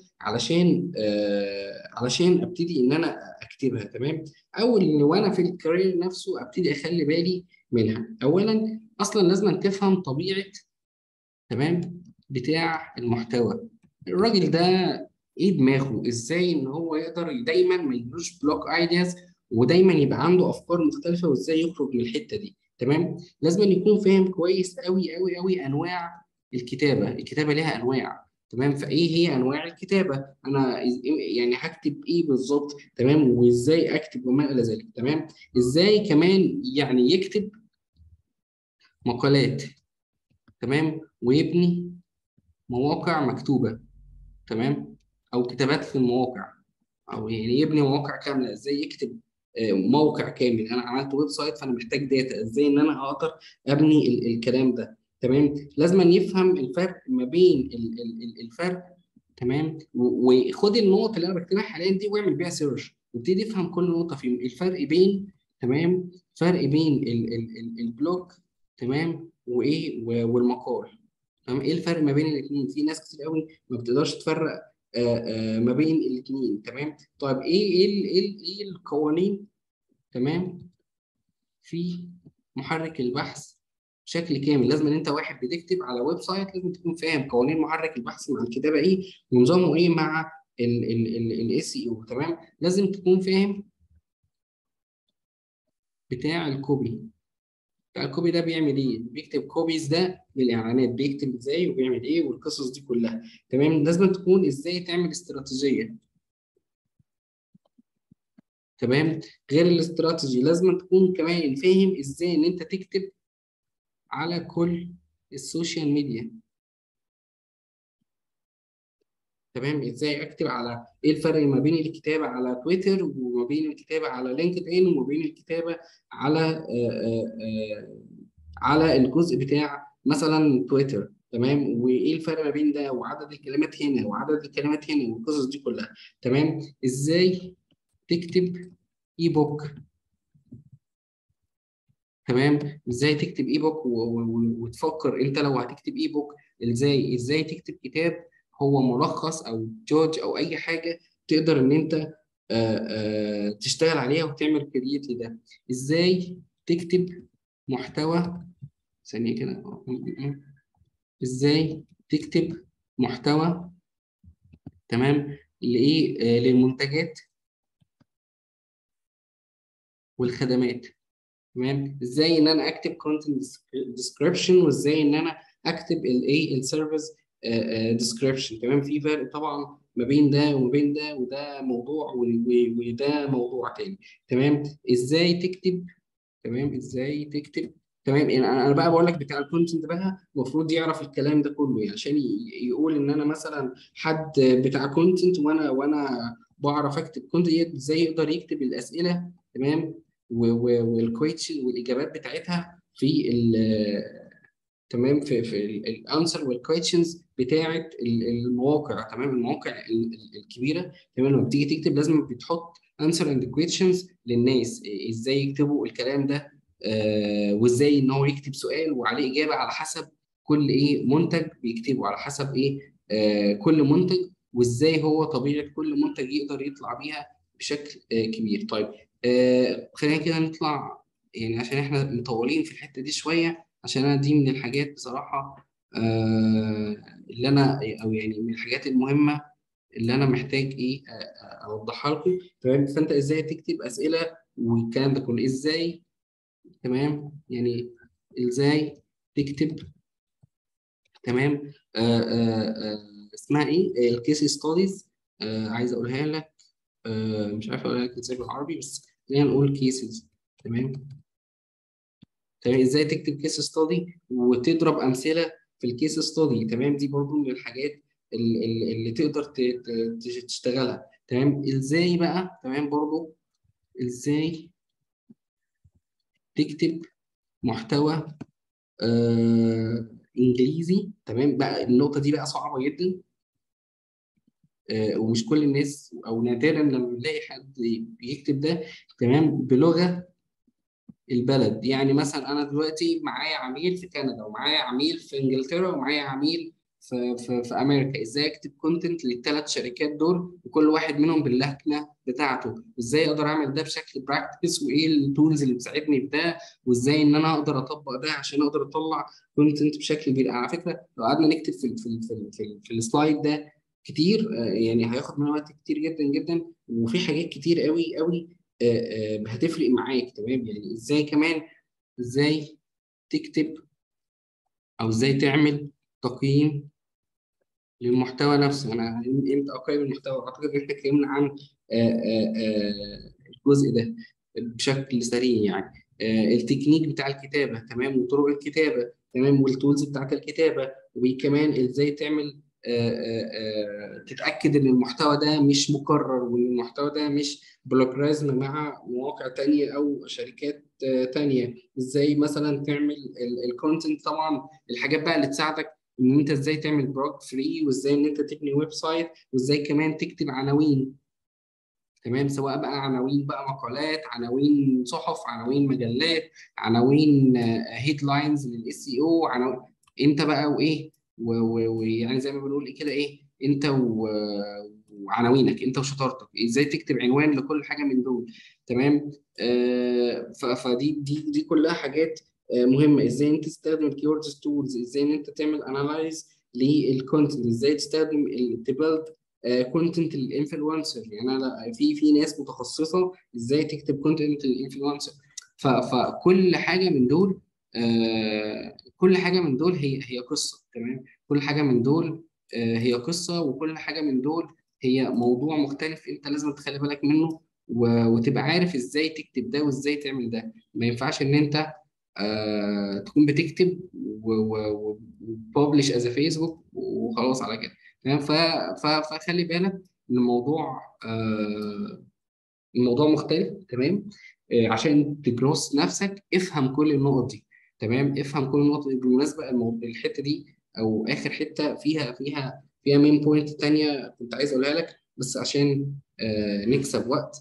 علشان ابتدي ان انا اكتبها. تمام، او وانا في الكارير نفسه ابتدي اخلي بالي منها. اولا اصلا لازم تفهم طبيعه، تمام، بتاع المحتوى. الراجل ده ايه دماغه، ازاي ان هو يقدر دايما ما يجيلوش بلوك ايدياز، ودايما يبقى عنده افكار مختلفه، وازاي يخرج من الحته دي. تمام، لازم يكون فاهم كويس قوي قوي قوي انواع الكتابه. الكتابه ليها انواع. تمام، فايه هي انواع الكتابه، انا يعني هكتب ايه بالظبط، تمام، وازاي اكتب وما الى ذلك. تمام، ازاي كمان يعني يكتب مقالات، تمام، ويبني مواقع مكتوبة، تمام، أو كتابات في المواقع، أو يعني يبني مواقع كاملة. إزاي يكتب موقع كامل، أنا عملت ويب سايت فأنا محتاج داتا، إزاي إن أنا أقدر أبني الكلام ده. تمام، لازم يفهم الفرق ما بين الفرق. تمام، وخد النقط اللي أنا بكتبها حاليا دي واعمل بيها سيرش، وابتدي افهم كل نقطة فيهم الفرق بين، تمام، فرق بين البلوج، تمام، وإيه والمقال. تمام، ايه الفرق ما بين الاثنين؟ في ناس كتير قوي ما بتقدرش تفرق ما بين الاثنين. تمام، طيب ايه القوانين، تمام، في محرك البحث بشكل كامل. لازم ان انت واحد بتكتب على ويب سايت لازم تكون فاهم قوانين محرك البحث مع الكتابه ايه، ونظامه ايه مع الاس اي او. تمام، لازم تكون فاهم بتاع الكوبي. بتاع الكوبي ده بيعمل ايه؟ بيكتب كوبيز ده للاعلانات، بيكتب ازاي وبيعمل ايه والقصص دي كلها. تمام، لازم تكون ازاي تعمل استراتيجيه. تمام، غير الاستراتيجي لازم تكون كمان فاهم ازاي ان انت تكتب على كل السوشيال ميديا. تمام، ازاي اكتب على ايه الفرق ما بين الكتابه على تويتر وما بين الكتابه على لينكد ان وما بين الكتابه على على الجزء بتاع مثلا تويتر. تمام، وايه الفرق ما بين ده وعدد الكلمات هنا وعدد الكلمات هنا والقصص دي كلها. تمام، ازاي تكتب اي بوك. تمام، ازاي تكتب اي بوك وتفكر انت لو هتكتب اي بوك ازاي تكتب كتاب هو ملخص او جوج او اي حاجه تقدر ان انت تشتغل عليها وتعمل كرييت لده. ازاي تكتب محتوى، ثانيه كده، ازاي تكتب محتوى، تمام، لايه، للمنتجات والخدمات. تمام، ازاي ان انا اكتب كونتنت ديسكريبشن، وازاي ان انا اكتب الايه السيرفيس ديسكريبشن. تمام، في فرق طبعا ما بين ده وما بين ده، وده موضوع وده موضوع تاني. تمام، ازاي تكتب، تمام، ازاي تكتب. تمام، يعني انا بقى بقول لك بتاع الكونتنت بقى المفروض يعرف الكلام ده كله، يعني عشان يقول ان انا مثلا حد بتاع كونتنت وانا بعرف اكتب كونتنت، ازاي يقدر يكتب الاسئله. تمام، والكويتشن والاجابات بتاعتها في تمام في الانسر والكويشنز بتاعه المواقع. تمام، المواقع الكبيره. تمام، لما بتيجي تكتب لازم بتحط انسر اند كويشنز للناس، ازاي يكتبوا الكلام ده، وازاي ان هو يكتب سؤال وعليه اجابه على حسب كل ايه منتج بيكتبه، على حسب ايه كل منتج، وازاي هو طبيعه كل منتج يقدر يطلع بيها بشكل كبير. طيب خلينا كده نطلع، يعني عشان احنا مطولين في الحته دي شويه، عشان انا دي من الحاجات بصراحه اللي انا، او يعني من الحاجات المهمه اللي انا محتاج ايه اوضحها لكم. تمام، فانت ازاي تكتب اسئله والكلام ده كله ازاي. تمام، يعني ازاي تكتب. تمام، اسمها ايه الكيس ستاديز، عايز اقولها لك، مش عارف اقولها لك ازاي بالعربي، بس خلينا نقول كيسز. تمام، تمام، ازاي تكتب كيس ستادي وتضرب امثله في الكيس ستادي. تمام، دي برضو من الحاجات اللي تقدر تشتغلها. تمام، ازاي بقى، تمام، برضو ازاي تكتب محتوى انجليزي. تمام بقى، النقطه دي بقى صعبه جدا، ومش كل الناس او نادرا لما بنلاقي حد بيكتب ده تمام بلغه البلد. يعني مثلا انا دلوقتي معايا عميل في كندا، ومعايا عميل في انجلترا، ومعايا عميل في امريكا. ازاي اكتب كونتنت للثلاث شركات دول وكل واحد منهم باللهجه بتاعته؟ ازاي اقدر اعمل ده بشكل براكتس؟ وايه التولز اللي تساعدني في ده؟ وازاي ان انا اقدر اطبق ده عشان اقدر اطلع كونتنت بشكل كبير؟ على فكره لو قعدنا نكتب في السلايد ده كتير، يعني هياخد من وقت كتير جدا جدا، وفي حاجات كتير قوي قوي هتفرق معاك. تمام، يعني ازاي كمان ازاي تكتب او ازاي تعمل تقييم للمحتوى نفسه. انا امتى اقيم المحتوى؟ اعتقد ان احنا اتكلمنا عن الجزء ده بشكل سريع يعني. التكنيك بتاع الكتابه، تمام، وطرق الكتابه، تمام، والتولز بتاعت الكتابه، وكمان ازاي تعمل تتاكد ان المحتوى ده مش مكرر، وان المحتوى ده مش بلوجرازم مع مواقع تانية او شركات تانية. ازاي مثلا تعمل الكونتنت، طبعا الحاجات بقى اللي تساعدك ان انت ازاي تعمل بلوج فري، وازاي ان انت تبني ويب سايت، وازاي كمان تكتب عناوين. تمام، سواء بقى عناوين بقى مقالات، عناوين صحف، عناوين مجلات، عناوين هيدلاينز للاس اي او، عناوين انت بقى وايه ويعني زي ما بنقول إيه كده، ايه انت وعناوينك انت وشطارتك، ازاي تكتب عنوان لكل حاجه من دول. تمام، فدي كلها حاجات مهمه. ازاي انت تستخدم الكيوردز تولز، ازاي ان انت تعمل انالايز للكونتنت، ازاي تستخدم تبيلد كونتنت للانفلونسر. يعني انا في ناس متخصصه ازاي تكتب كونتنت للانفلونسر. فكل حاجه من دول، كل حاجه من دول هي قصه. تمام، كل حاجه من دول هي قصه، وكل حاجه من دول هي موضوع مختلف انت لازم تخلي بالك منه، وتبقى عارف ازاي تكتب ده وازاي تعمل ده. ما ينفعش ان انت تكون بتكتب وببلش از فيسبوك وخلاص على كده. تمام، فخلي بالك ان الموضوع مختلف. تمام، عشان تجروس نفسك افهم كل النقط دي. تمام، افهم كل النقط دي. بالمناسبه الحته دي او اخر حته فيها مين بوينت تانية كنت عايز اقولها لك، بس عشان نكسب وقت.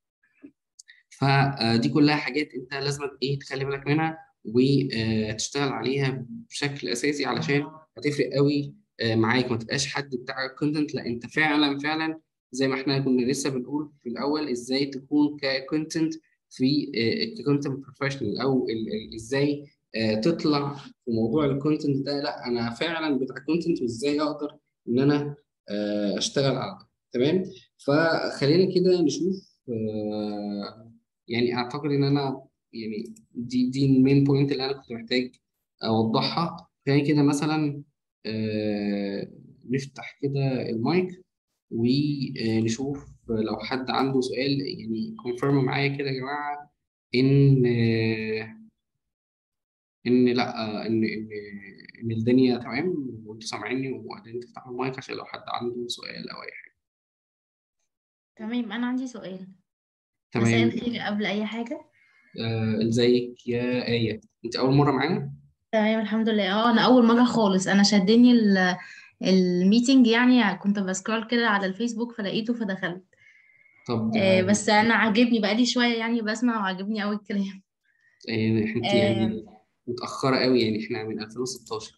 فدي كلها حاجات انت لازم ايه تخلي بالك منها وتشتغل عليها بشكل اساسي، علشان هتفرق قوي معاك. ما تبقاش حد بتاع كونتنت، لا انت فعلا فعلا زي ما احنا كنا لسه بنقول في الاول، ازاي تكون ككونتنت في ككونتنت بروفيشنال، او ازاي تطلع في موضوع الكونتنت ده. لا انا فعلا بتاع كونتنت، وازاي اقدر ان انا اشتغل على ده. تمام، فخلينا كده نشوف يعني اعتقد ان انا يعني دي المين بوينت اللي انا كنت محتاج اوضحها. يعني كده مثلا نفتح كده المايك ونشوف لو حد عنده سؤال. يعني كونفيرم معايا كده يا جماعة ان ان لا ان الدنيا تمام وانتوا سامعيني وقاعدين تفتحوا المايك، عشان لو حد عنده سؤال او اي حاجة. تمام، أنا عندي سؤال. مساء تمام. الخير قبل أي حاجة. ازيك يا آية؟ انت اول مرة معانا؟ تمام الحمد لله. أنا أول مرة خالص. أنا شدني الميتنج، يعني كنت بسكرول كده على الفيسبوك فلقيته فدخلت. طب ده بس أنا عاجبني بقالي شوية يعني بسمع، وعاجبني أوي الكلام. يعني انت آه يعني متأخرة قوي، يعني احنا من 2016.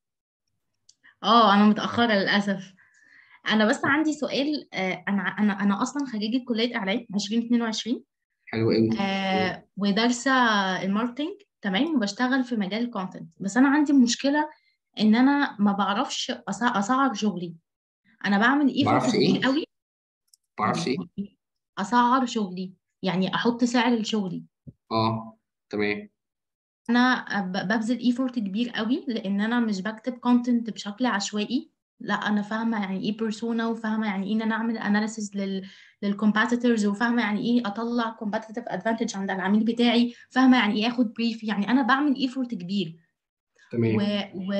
أنا متأخرة للأسف. أنا بس عندي سؤال. أنا أصلا خريجة كلية إعلام 2022. حلو قوي. ودارسة الماركتينج، تمام، وبشتغل في مجال الكونتنت. بس أنا عندي مشكلة إن أنا ما بعرفش أسعر شغلي. انا بعمل ما ايفورت اعرفش كبير ايه، قوي. ما اعرفش ايه. اسعر شغلي، يعني احط سعر لشغلي. اه تمام. انا ببذل ايفورت كبير قوي، لان انا مش بكتب كونتنت بشكل عشوائي. لا، انا فاهمه يعني ايه بيرسونا، وفاهمه يعني ايه ان انا اعمل اناليسيس للكومبيتيتورز، وفاهمه يعني ايه اطلع كومبيتيتيف ادفانتج عند العميل بتاعي، فاهمه يعني ايه اخد بريف. يعني انا بعمل ايفورت كبير. و... تمام. و...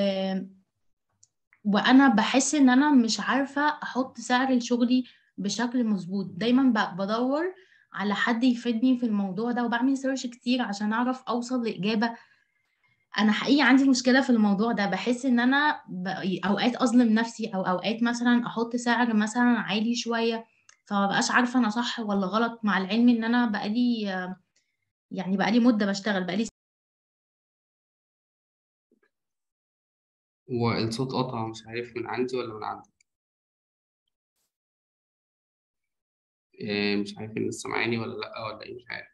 وانا بحس ان انا مش عارفه احط سعر لشغلي بشكل مظبوط. دايما بدور على حد يفيدني في الموضوع ده، وبعمل سيرش كتير عشان اعرف اوصل لاجابه. انا حقيقي عندي مشكله في الموضوع ده، بحس ان انا اوقات اظلم نفسي، او اوقات مثلا احط سعر مثلا عالي شويه، فمبقاش عارفه انا صح ولا غلط، مع العلم ان انا بقالي يعني بقالي مده بشتغل بقالي. والصوت قطع، مش عارف من عندي ولا من عندك. مش عارف الناس سامعاني ولا لأ ولا إيه، مش عارف.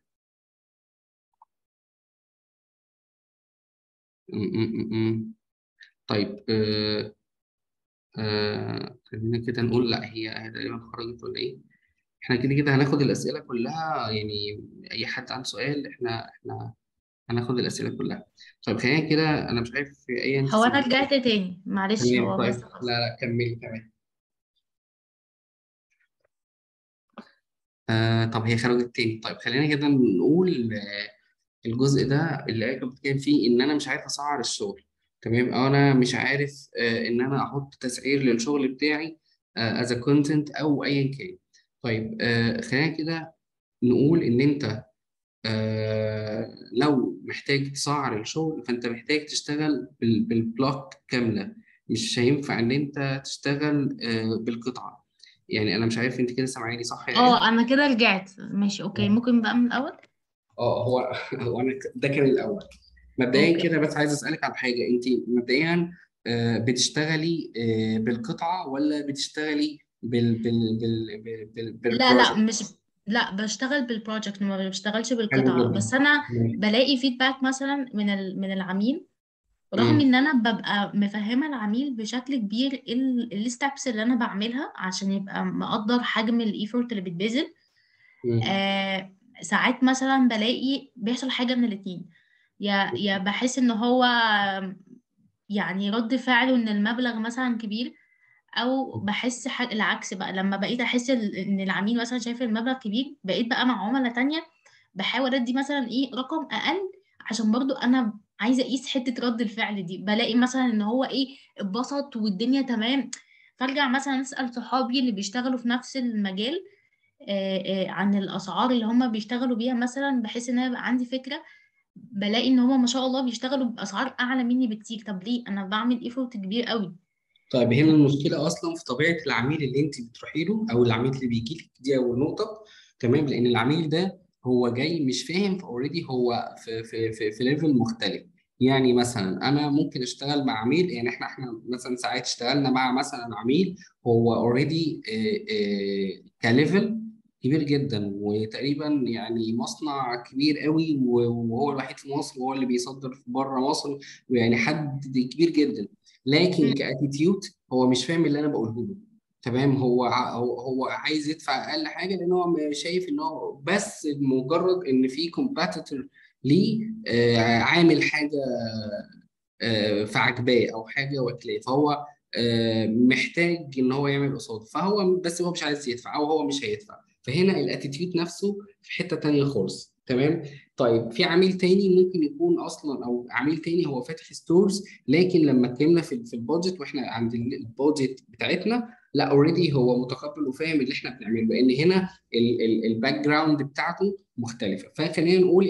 م- م- م- م. طيب، خلينا كده نقول، لا هي تقريبا خرجت ولا ايه. احنا كده كده هناخد الأسئلة كلها يعني. أي حد عنده سؤال، احنا هناخد الأسئلة كلها. طيب خلينا كده، أنا مش عارف في أي أنت هو انا سمعت. رجعت تاني، معلش، تمام، هو طيب بس لا خلاص. لا كملي كمان. طب هي خرجت تاني. طيب خلينا كده نقول الجزء ده اللي هي كانت بتتكلم فيه ان انا مش عارف اسعر الشغل. تمام، او انا مش عارف ان انا احط تسعير للشغل بتاعي از كونتنت او ايا كان. طيب خلينا كده نقول ان انت لو محتاج تسعر الشغل، فانت محتاج تشتغل بالبلوك كامله. مش هينفع ان انت تشتغل بالقطعه. يعني انا مش عارف انت كده سامعاني صح يا ايه. اه انا كده رجعت، ماشي اوكي، ممكن بقى من الاول. اه هو هو انا ده كان الاول. مبدئيا اوكي. كده بس عايز اسالك على حاجه. انت مبدئيا بتشتغلي بالقطعه ولا بتشتغلي لا لا بالبروجكت؟ مش لا بشتغل بالبروجكت، ما بشتغلش حلو بالقطعة، جدا. بس انا مم. بلاقي فيدباك مثلا من العميل، رغم مم. ان انا ببقى مفهمة العميل بشكل كبير ايه الستبس اللي انا بعملها عشان يبقى مقدر حجم الايفورت اللي بيتبذل. مم. ساعات مثلا بلاقي بيحصل حاجة من الاتنين، يا بحس ان هو يعني رد فعله ان المبلغ مثلا كبير، او بحس العكس بقى، لما بقيت احس ان العميل مثلا شايف المبلغ كبير، بقيت بقى مع عملاء تانية بحاول ادي مثلا ايه رقم اقل، عشان برضو انا عايزه اقيس حته رد الفعل دي. بلاقي مثلا ان هو ايه اتبسط والدنيا تمام، فارجع مثلا اسال صحابي اللي بيشتغلوا في نفس المجال عن الاسعار اللي هم بيشتغلوا بيها مثلا، بحيث ان انا يبقى عندي فكره. بلاقي ان هم ما شاء الله بيشتغلوا باسعار اعلى مني بكتير. طب ليه انا بعمل ايفورت كبير قوي؟ طيب هنا المشكلة أصلا في طبيعة العميل اللي أنت بتروحي له، أو العميل اللي بيجي لك، دي أول نقطة. تمام، لأن العميل ده هو جاي مش فاهم، فأوريدي هو في ليفل مختلف. يعني مثلا أنا ممكن أشتغل مع عميل، يعني إحنا مثلا ساعات اشتغلنا مع مثلا عميل هو أوريدي كليفل كبير جدا، وتقريبا يعني مصنع كبير قوي، وهو الوحيد في مصر، وهو اللي بيصدر في بره مصر، ويعني حد كبير جدا. لكن كاتيتيود هو مش فاهم اللي انا بقوله له. تمام، هو عايز يدفع اقل حاجه، لان هو شايف ان هو بس مجرد ان في كومباتيتور ليه عامل حاجه فعجباه او حاجه واكلاه، فهو محتاج ان هو يعمل قصاد، فهو بس هو مش عايز يدفع او هو مش هيدفع. فهنا الاتيتيود نفسه في حته تانيه خالص. تمام. طيب في عميل تاني ممكن يكون اصلا، او عميل تاني هو فاتح ستورز، لكن لما اتكلمنا في البادجت واحنا عند البادجت بتاعتنا، لا اوريدي هو متقبل وفاهم اللي احنا بنعمله، لان هنا الباك جراوند بتاعته مختلفه. فخلينا نقول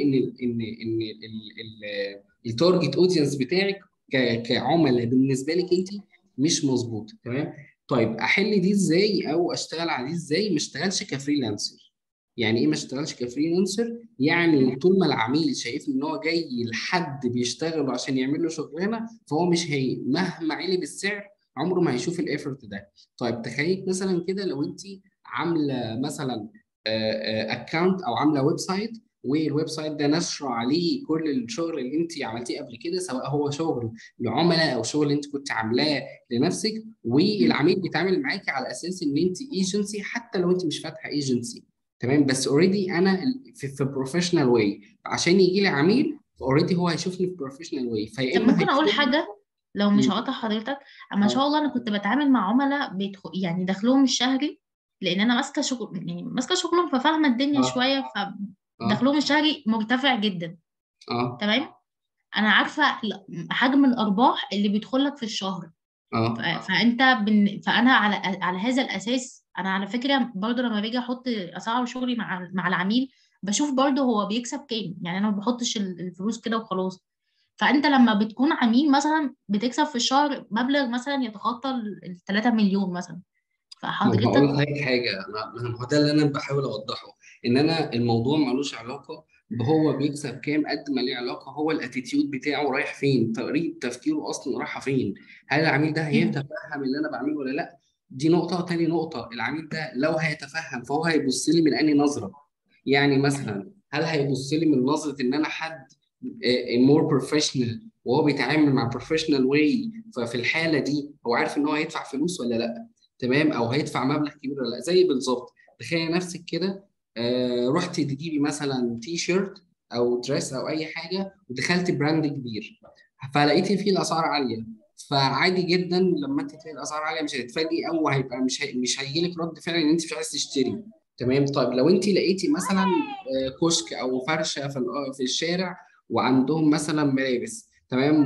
ان التارجت اودينس بتاعك كعملاء بالنسبه لك انت مش مظبوط. تمام. طيب احل دي ازاي او اشتغل على دي ازاي؟ ما اشتغلش كفريلانسر. يعني ايه ما اشتغلش كفريلانسر؟ يعني طول ما العميل شايف ان هو جاي لحد بيشتغل عشان يعمل له شغلانه، فهو مش هي مهما علي بالسعر عمره ما هيشوف الايفورت ده. طيب تخيل مثلا كده لو انت عامله مثلا اكونت او عامله ويب سايت، والويب سايت ده نشر عليه كل الشغل اللي انت عملتيه قبل كده، سواء هو شغل لعملاء او شغل انت كنت عاملاه لنفسك، والعميل بيتعامل معاكي على اساس ان انت ايجنسي، حتى لو انت مش فاتحه ايجنسي. تمام، بس اوريدي انا في بروفيشنال واي، عشان يجي لي عميل اوريدي هو هيشوفني في بروفيشنال واي، فيا طب اما ممكن اقول هيشوفني. حاجه لو مش مم. هقطع حضرتك؟ ما اه شاء الله انا كنت بتعامل مع عملاء يعني دخلهم الشهري، لان انا ماسكه شغل، يعني ماسكه شغلهم، ففاهمه الدنيا اه شويه، اه فدخلهم الشهري مرتفع جدا. اه تمام. انا عارفه حجم الارباح اللي بيدخل لك في الشهر، اه فانا على هذا الاساس انا على فكره برضو لما باجي احط اسعار شغلي مع العميل، بشوف برضو هو بيكسب كام. يعني انا ما بحطش الفلوس كده وخلاص. فانت لما بتكون عميل مثلا بتكسب في الشهر مبلغ مثلا يتخطى ال 3 مليون مثلا، ما أنا هقول فحضرتك. لحضرتك حاجه، ما هو ده اللي انا بحاول اوضحه، ان انا الموضوع ملوش علاقه بهو بيكسب كام، قد ما ليه علاقه هو الاتيتيود بتاعه رايح فين، طريقه تفكيره اصلا رايحه فين. هل العميل ده مم. هيتفهم اللي انا بعمله ولا لا؟ دي نقطه. تاني نقطه، العميل ده لو هيتفهم فهو هيبص لي من انهي نظره. يعني مثلا هل هيبص لي من نظره ان انا حد مور بروفيشنال وهو بيتعامل مع بروفيشنال واي، ففي الحاله دي هو عارف ان هو هيدفع فلوس ولا لا، تمام، او هيدفع مبلغ كبير ولا لا. زي بالظبط تخيل نفسك كده، رحت تجيبي مثلا تي شيرت او دريس او اي حاجه، ودخلت براند كبير، فلقيتي فيه الاسعار عاليه، فعادي جدا لما انت تلاقي الاسعار عاليه مش هتتفاجئي، او هيبقى مش هيجي لك رد فعل ان انت مش عايز تشتري. تمام. طيب لو انت لقيتي مثلا كشك او فرشه في الشارع، وعندهم مثلا ملابس، تمام،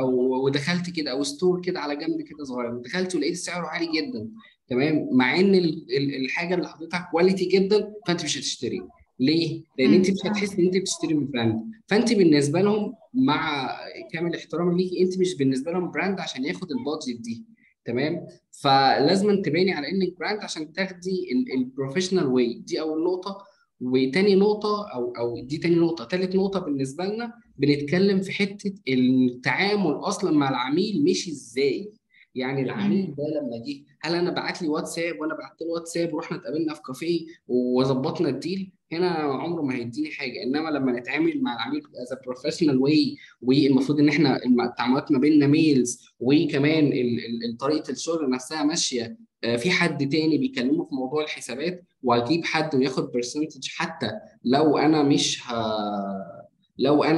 ودخلت كده، او ستور كده على جنب كده صغير، ودخلت ولقيت سعره عالي جدا، تمام، مع ان الحاجه اللي حضرتك كواليتي جدا، فانت مش هتشتري. ليه؟ لان انت مم. مش هتحس ان انت بتشتري من براند. فانت بالنسبه لهم، مع كامل احترامي ليكي، انت مش بالنسبه لهم براند عشان ياخد البادجت دي، تمام. فلازم تباني على انك براند عشان تاخدي البروفيشنال واي. دي اول نقطه. وتاني نقطه، او دي تاني نقطه، تالت نقطه بالنسبه لنا بنتكلم في حته التعامل اصلا مع العميل مش ازاي. يعني مم. العميل ده لما جه، هل انا بعت لي واتساب وانا بعت له واتساب ورحنا اتقابلنا في كافيه وظبطنا الديل؟ هنا عمره ما هيديني حاجه. انما لما نتعامل مع العميل از بروفيشنال واي، والمفروض ان احنا التعاملات ما بيننا ميلز، وكمان طريقه الشغل نفسها ماشيه، في حد تاني بيكلمه في موضوع الحسابات، واجيب حد وياخد برسنتج، حتى لو انا مش لو انا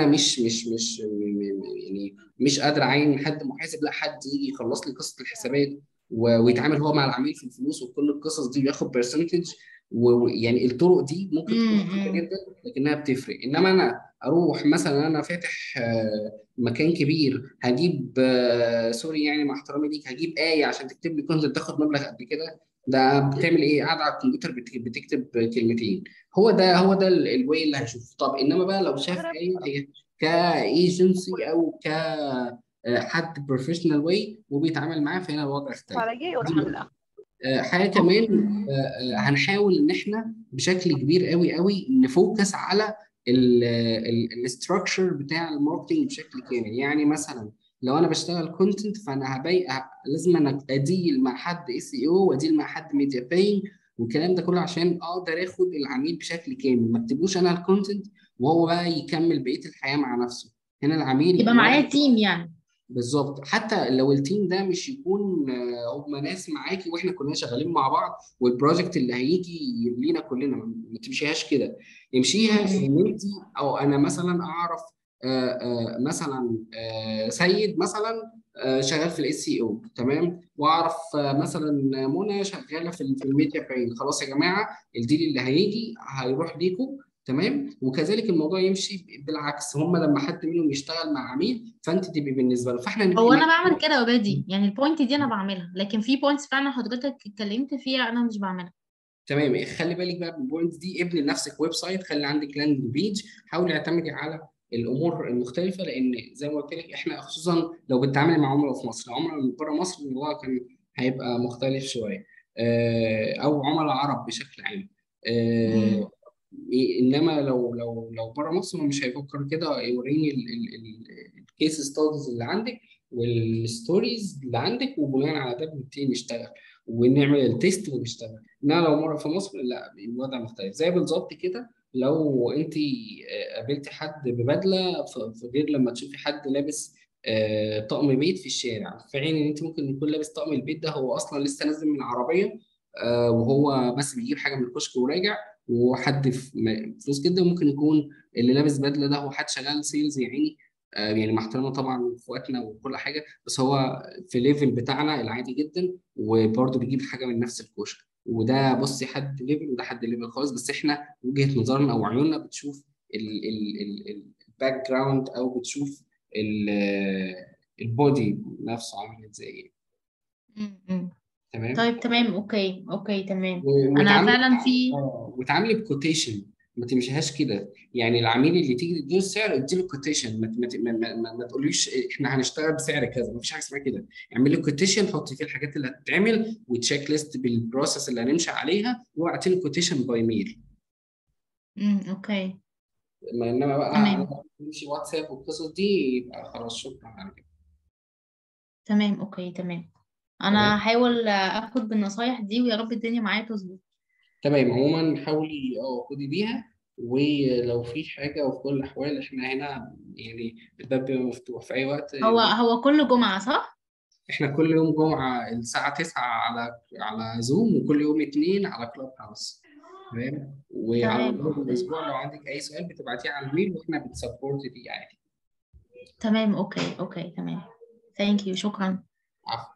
يعني مش قادر اعين حد محاسب، لا، حد يجي يخلص لي قصه الحسابات، ويتعامل هو مع العميل في الفلوس وكل القصص دي، وياخد برسنتج. ويعني الطرق دي ممكن تكون بسيطه مم. جدا، لكنها بتفرق. انما انا اروح مثلا، انا فاتح مكان كبير، هجيب سوري يعني مع احترامي ليك، هجيب آية عشان تكتب لي كونتنت تاخد مبلغ قد كده؟ ده بتعمل ايه؟ قاعد على الكمبيوتر بتكتب كلمتين. هو ده الواي اللي هشوفه. طب انما بقى لو شاف آية هي كايجنسي، او ك حد بروفيشنال واي وبيتعامل معاه، فهنا الوضع اختلف. دي نقطة. حاجه كمان، هنحاول ان احنا بشكل كبير قوي قوي نفوكس على الاستراكشر بتاع الماركتنج بشكل كامل. يعني مثلا لو انا بشتغل كونتنت، فانا لازم انا اديل مع حد اس اي او، واديل مع حد ميديا باينج، والكلام ده كله عشان اقدر اخد العميل بشكل كامل. ما اكتبوش انا الكونتنت وهو بقى يكمل بقيه الحياه مع نفسه. هنا العميل يبقى معايا تيم يعني. بالظبط. حتى لو التيم ده مش يكون هم ناس معاكي واحنا كلنا شغالين مع بعض، والبروجكت اللي هيجي لينا كلنا، ما تمشيهاش كده. يمشيها مم. ان انت او انا مثلا اعرف مثلا سيد مثلا شغال في الاس سي او، تمام، واعرف مثلا منى شغاله في الميديا باين. خلاص يا جماعه، الديل اللي هيجي هيروح ليكم، تمام. وكذلك الموضوع يمشي بالعكس، هم لما حد منهم يشتغل مع عميل فانت تبقي بالنسبه له، فاحنا هو انا بعمل كده اوريدي، يعني البوينت دي انا بعملها، لكن في بوينتس فعلا حضرتك اتكلمت فيها انا مش بعملها. تمام. خلي بالك بقى من البوينت دي، ابني لنفسك ويب سايت، خلي عندك لاندنج بيج، حاولي اعتمدي على الامور المختلفه، لان زي ما قلت لك احنا خصوصا لو بتتعاملي مع عملاء في مصر، عملاء من بره مصر الموضوع كان هيبقى مختلف شويه، او عملاء عرب بشكل عام. مم. انما لو بره مصر هو مش هيفكر كده. يوريني الكيس ستاديز اللي عندك والستوريز اللي عندك، وبناء على ده بنبتدي نشتغل ونعمل التيست ونشتغل. انما لو مره في مصر، لا، الوضع مختلف. زي بالظبط كده، لو انت قابلتي حد ببدله، في غير لما تشوفي حد لابس طقم بيت في الشارع، في حين ان انت ممكن يكون لابس طقم البيت ده هو اصلا لسه نازل من العربيه، وهو بس بيجيب حاجه من الكشك وراجع، وحد في فلوس جدا ممكن يكون اللي لابس بدله ده هو حد شغال سيلز يعني. يعني مع احترامنا طبعا اخواتنا وكل حاجه، بس هو في ليفل بتاعنا العادي جدا، وبرضه بيجيب حاجه من نفس الكوشه. وده بصي حد ليفل وده حد ليفل خالص، بس احنا وجهه نظرنا او عيوننا بتشوف الباك جراوند، او بتشوف البودي نفسه عامل ازاي. مم. تمام. طيب تمام، اوكي تمام. انا وتعاملي فعلا في. وتعاملي بكوتيشن، ما تمشيهاش كده. يعني العميل اللي تيجي تديله السعر اديله كوتيشن، ما تقوليش احنا هنشتغل بسعر كذا، ما فيش حاجه اسمها كده. اعملي كوتيشن، حطي فيه الحاجات اللي هتتعمل وتشيك ليست بالبروسيس اللي هنمشي عليها، وابعتي له كوتيشن باي ميل. اوكي انما بقى تمام انا نمشي واتساب والقصص دي، يبقى خلاص شكرا على كده. تمام. اوكي تمام. تمام. انا هحاول اخد بالنصايح دي، ويا رب الدنيا معايا تظبط. تمام، عموما حاولي خدي بيها. ولو في حاجه، وفي كل الاحوال احنا هنا يعني الباب بيبقى مفتوح في اي وقت. هو كل جمعة صح؟ احنا كل يوم جمعه الساعه 9 على زوم، وكل يوم اثنين على كلاب هاوس. تمام. وعلى تمام مدار اوكي. الاسبوع لو عندك اي سؤال بتبعتيه على الميل، واحنا بنسبورت دي عادي. تمام اوكي تمام. ثانك يو، شكرا. عفوا.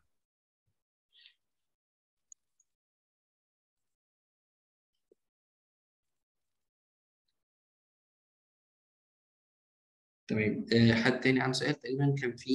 تمام. حد تاني عنده سؤال؟ تقريبا كان في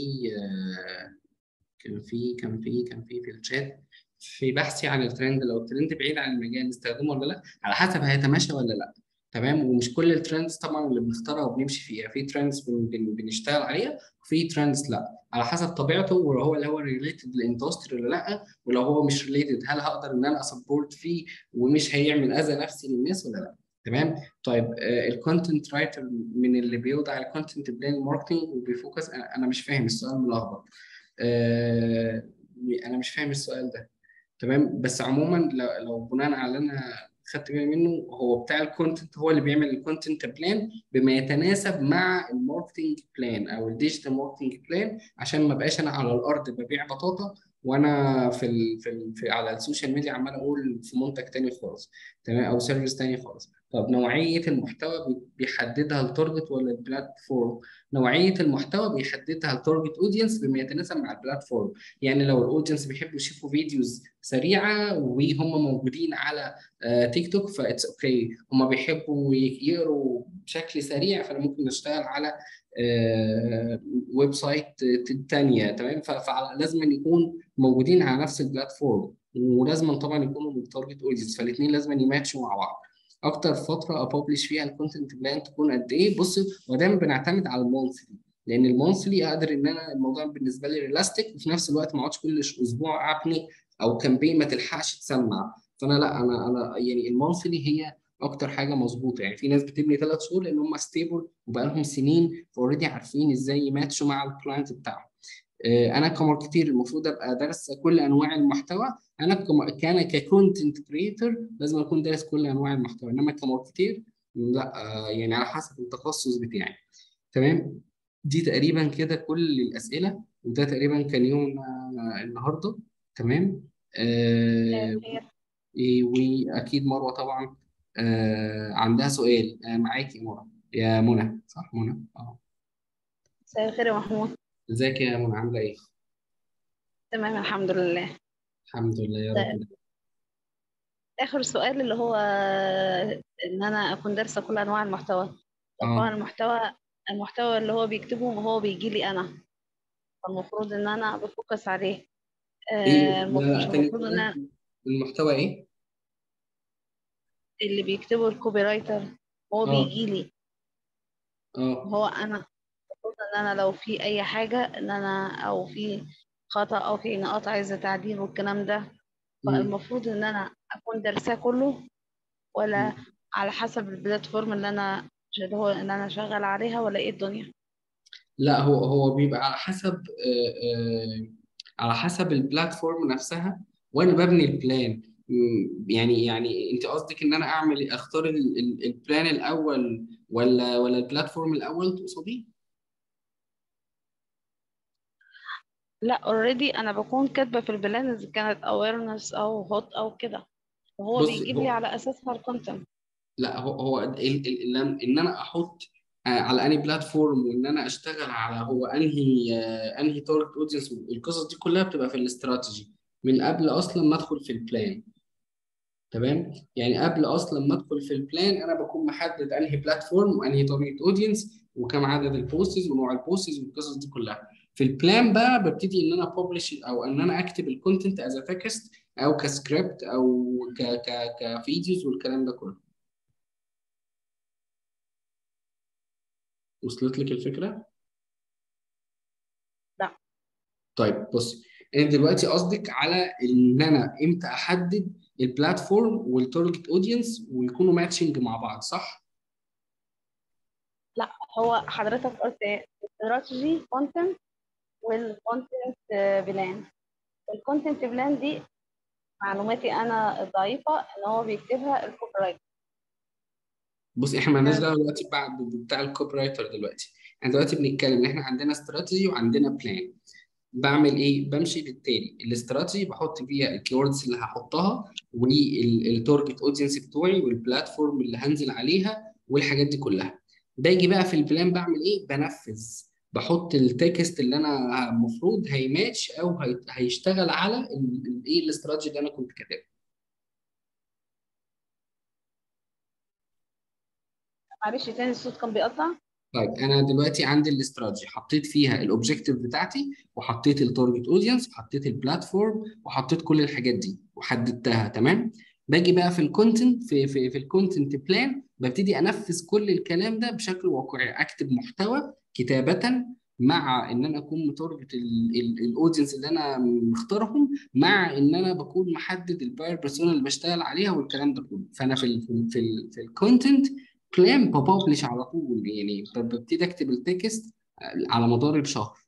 في الشات، في بحثي عن الترند. لو الترند بعيد عن المجال نستخدمه ولا لا، على حسب هيتماشى ولا لا. تمام. ومش كل الترندز طبعا اللي بنختارها وبنمشي فيها، في ترندز بنشتغل عليها، وفي ترندز لا، على حسب طبيعته، ولو هو ريليتد للاندستري ولا لا، ولو هو مش ريليتد هل هقدر ان انا اسبورت فيه ومش هيعمل اذى نفسي للناس ولا لا. تمام. طيب الكونتنت رايتر من اللي بيوضع الكونتنت بلان ماركتنج وبيفوكس، أنا مش فاهم السؤال، ملخبط. آه، انا مش فاهم السؤال ده. تمام. بس عموما لو بناء على اللي انا خدت بالي منه، هو بتاع الكونتنت هو اللي بيعمل الكونتنت بلان بما يتناسب مع الماركتنج بلان او الديجيتال ماركتنج بلان، عشان ما بقاش انا على الارض ببيع بطاطا، وانا على السوشيال ميديا عمال اقول في منتج تاني خالص. تمام. او سيرفيس تاني خالص. طب نوعية المحتوى بيحددها التارجت ولا البلاتفورم؟ نوعية المحتوى بيحددها التارجت اودينس بما يتناسب مع البلاتفورم. يعني لو الاودينس بيحبوا يشوفوا فيديوز سريعه وهم موجودين على تيك توك، فاتس اوكي. هم بيحبوا يقروا بشكل سريع، فانا ممكن نشتغل على ويب سايت تانية. تمام. فلازم يكون موجودين على نفس البلاتفورم، ولازم طبعا يكونوا من التارجت اودينس، فالاثنين لازم يماتشوا مع بعض. اكتر فتره ابلش فيها الكونتنت بلان تكون قد ايه؟ بص، ودايما بنعتمد على المونثلي، لان المونثلي اقدر ان انا الموضوع بالنسبه لي ريلاستيك، وفي نفس الوقت ما اقعدش كل اسبوع ابني او كامبين ما تلحقش تسمع. فانا لا، انا يعني المونثلي هي اكتر حاجه مظبوطه. يعني في ناس بتبني 3 شهور لان هم ستيبل وبقى لهم سنين، فاوريدي عارفين ازاي يماتشوا مع الكلاينت بتاعهم. انا كماركتير المفروض ابقى دارس كل انواع المحتوى. انا كان ككونتنت كريتور لازم اكون دارس كل انواع المحتوى، انما كماركتير لا. يعني على حسب التخصص بتاعي. تمام. دي تقريبا كده كل الاسئله، وده تقريبا كان يوم النهارده. تمام. آه خير. واكيد مروه طبعا عندها سؤال. معاكي مروه، يا منى، صح منى؟ مساء الخير يا محمود. ازيك يا منى، عامله ايه؟ تمام الحمد لله. الحمد لله يا رب. طيب، آخر سؤال اللي هو إن أنا أكون دارسة كل أنواع المحتوى. طب هو اه. المحتوى اللي هو بيكتبه وهو بيجي لي أنا، فالمفروض إن أنا بفوكس عليه. ايه، لا مش لا، تاني المفروض إن كده. أنا المحتوى ايه؟ اللي بيكتبه الكوبي رايتر هو اه. بيجي لي اه. وهو أنا. المفروض إن أنا لو في أي حاجة إن أنا أو في خطأ أو في نقاط عايزة تعديل والكلام ده، مم. فالمفروض إن أنا أكون دارساه كله، ولا على حسب البلاتفورم اللي هو ان انا شغال عليها، ولا ايه الدنيا؟ لا، هو بيبقى على حسب على حسب البلاتفورم نفسها، وانا ببني البلان. يعني انت قصدك ان انا اختار البلان الاول ولا البلاتفورم الاول تقصدي؟ لا، اوريدي انا بكون كاتبه في البلان اذا كانت اويرنس او هوت او كده، وهو بص، بيجيب لي على اساسها الكونتنت. لا، هو ان انا احط على انهي بلاتفورم، وان انا اشتغل على هو انهي تارجت اودينس، القصص دي كلها بتبقى في الاستراتيجي من قبل اصلا ما ادخل في البلان. تمام. يعني قبل اصلا ما ادخل في البلان انا بكون محدد انهي بلاتفورم وانهي تارجت اودينس وكم عدد البوستز ونوع البوستز والقصص دي كلها. في البلان بقى ببتدي ان انا ببلش او ان انا اكتب الكونتنت از تكست او كسكريبت او كفيديوز والكلام ده كله. وصلت لك الفكره؟ لا، طيب بص، انت دلوقتي قصدك على ان انا امتى احدد البلاتفورم والتارجت اودينس ويكونوا ماتشنج مع بعض، صح؟ لا، هو حضرتك قلت استراتيجي كونتنت والكونتنت بلان. الكونتنت بلان دي معلوماتي انا الضعيفه ان هو بيكتبها الكوبي رايتر. بص احنا مالناش دعوه دلوقتي بتاع الكوبي رايتر دلوقتي. احنا دلوقتي بنتكلم ان احنا عندنا استراتيجي وعندنا بلان. بعمل ايه؟ بمشي بالتالي. الاستراتيجي بحط فيها الكيوردز اللي هحطها والتارجت اودينس بتوعي والبلاتفورم اللي هنزل عليها والحاجات دي كلها. باجي بقى في البلان بعمل ايه؟ بنفذ. بحط التكست اللي انا المفروض هيماتش او هيشتغل على الايه الاستراتيجي اللي انا كنت كاتبها. معلش تاني الصوت كان بيقطع. طيب انا دلوقتي عندي الاستراتيجي، حطيت فيها الاوبجيكتيف بتاعتي وحطيت التارجت اودينس وحطيت البلاتفورم وحطيت كل الحاجات دي وحددتها تمام. باجي بقى في الكونتنت في الكونتنت بلان ببتدي انفذ كل الكلام ده بشكل واقعي. اكتب محتوى كتابة مع ان انا اكون متارجت الاودينس اللي انا مختارهم، مع ان انا بكون محدد الباير بيرسونا اللي بشتغل عليها والكلام ده كله. فانا في الكونتنت بلان ببلش على طول، يعني ببتدي اكتب التكست على مدار الشهر.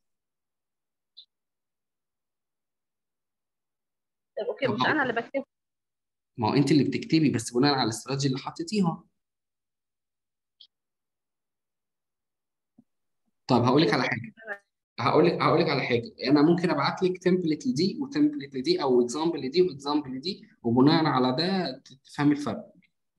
طب اوكي، طب مش انا اللي بكتب. ما هو انت اللي بتكتبي بس بناء على الاستراتيجي اللي حطيتيها. طب هقول لك على اوكي. حاجه. هقول لك على حاجه. انا ممكن ابعت لك تمبلت لدي وتمبلت لدي او اكزامبل لدي واكزامبل لدي، وبناء على ده تفهمي الفرق.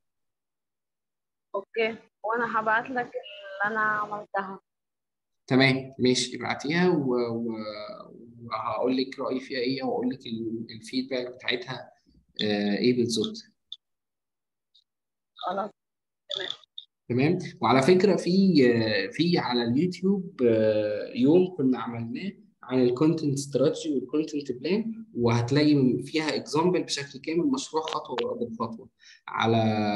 اوكي، وانا هبعت لك اللي انا عملتها. تمام ماشي، ابعتيها وهقول لك رايي فيها ايه واقول لك الفيدباك بتاعتها ايه بالظبط. خلاص، تمام. تمام. وعلى فكرة في على اليوتيوب يوم كنا عملناه عن الكونتنت استراتيجي والكونتنت بلان، وهتلاقي فيها اكزامبل بشكل كامل، مشروع خطوة بالخطوة على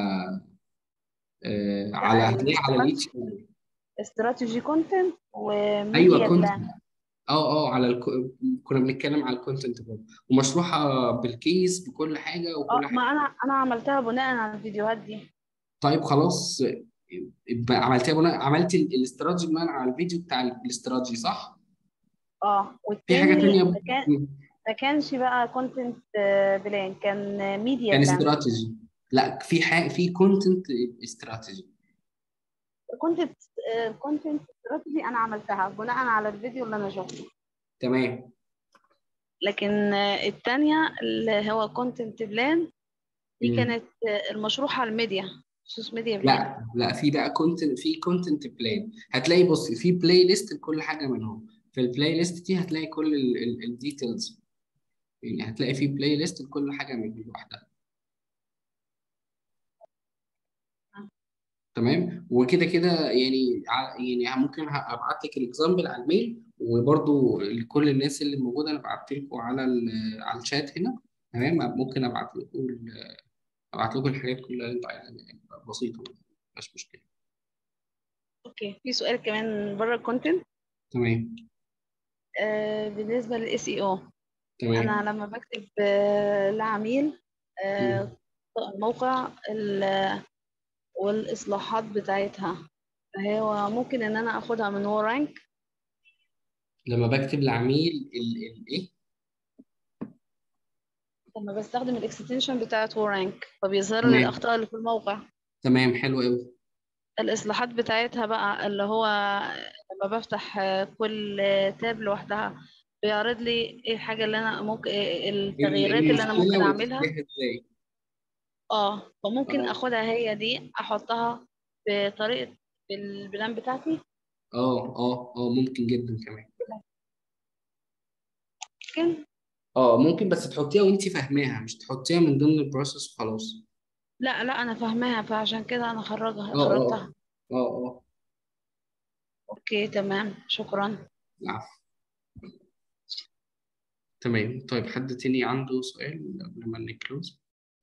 لا، هتلاقيه على اليوتيوب. استراتيجي كونتنت ايوه وميديا كونتنت. بلان. كنا بنتكلم على الكونتنت برضه ومشروحة بالكيس بكل حاجة وكل اه، ما حاجة. انا عملتها بناء على الفيديوهات دي. طيب خلاص، يبقى عملتها عملت الاستراتيجي بناء على الفيديو بتاع الاستراتيجي صح؟ اه، في حاجة والتاني تانية ما كانش بقى كونتنت بلان، كان ميديا كان بلان. استراتيجي. لا في حاجة في كونتنت استراتيجي. كونتنت كونتنت استراتيجي انا عملتها بناء على الفيديو اللي انا شفته. تمام. لكن التانية اللي هو كونتنت بلان دي مم. كانت المشروحة على الميديا، خصوص ميديا بلان. لا في بقى كونتنت بلاي. هتلاقي بص في بلاي ليست لكل حاجة منهم. في البلاي ليست دي هتلاقي كل الديتيلز، يعني هتلاقي في بلاي ليست لكل حاجة منهم لوحدها. تمام. وكده كده يعني يعني ممكن ابعت لك الاكزامبل على الميل، وبرضو لكل الناس اللي موجوده انا بعت لكم على على الشات هنا. تمام. ممكن ابعت لكم الحاجات كلها اللي انتوا عايزينها، يعني بسيطه مش مشكله. اوكي، في سؤال كمان بره الكونتنت. تمام. بالنسبة للاس اي او، تمام. انا لما بكتب لعميل مم. الموقع والاصلاحات بتاعتها، فهو ممكن ان انا اخدها من رانك لما بكتب لعميل ايه؟ لما بستخدم الاكستنشن بتاعت رانك، فبيظهر لي تمام. الاخطاء اللي في الموقع. تمام حلو قوي. الاصلاحات بتاعتها بقى اللي هو لما بفتح كل تاب لوحدها بيعرض لي ايه الحاجة اللي انا ممكن، إيه ايه التغييرات اللي انا المشكله ممكن اعملها. وتحلها ازاي؟ فممكن اه اخدها هي دي احطها بطريقة في البلان بتاعتي. ممكن جدا كمان. ممكن. ممكن بس تحطيها وانت فاهماها، مش تحطيها من ضمن البروسيس وخلاص. لا لا، انا فاهماها فعشان كده انا اه اه خرجتها. اه. اوكي، تمام، شكرا. العفو. تمام. طيب حد تاني عنده سؤال قبل ما نكلوز؟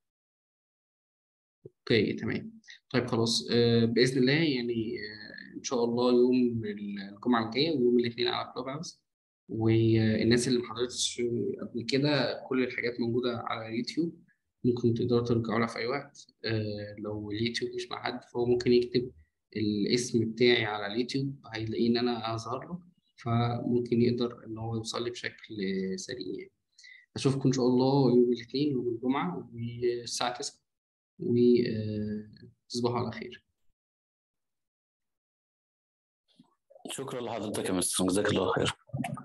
اوكي تمام. طيب خلاص، بإذن الله يعني إن شاء الله يوم الجمعة الجاية ويوم الاثنين على كلوب هاوس. والناس اللي ما حضرتش قبل كده، كل الحاجات موجودة على اليوتيوب، ممكن تقدروا ترجعوا لها في أي وقت. لو اليوتيوب مش مع حد فهو ممكن يكتب الاسم بتاعي على اليوتيوب، هيلاقيه إن أنا هظهر له، فممكن يقدر إن هو يوصل لي بشكل سريع يعني. أشوفكم إن شاء الله يوم الاثنين ويوم الجمعة والساعة 9، وتصبحوا على خير. شكرا لحضرتك يا مستر، جزاك الله خير.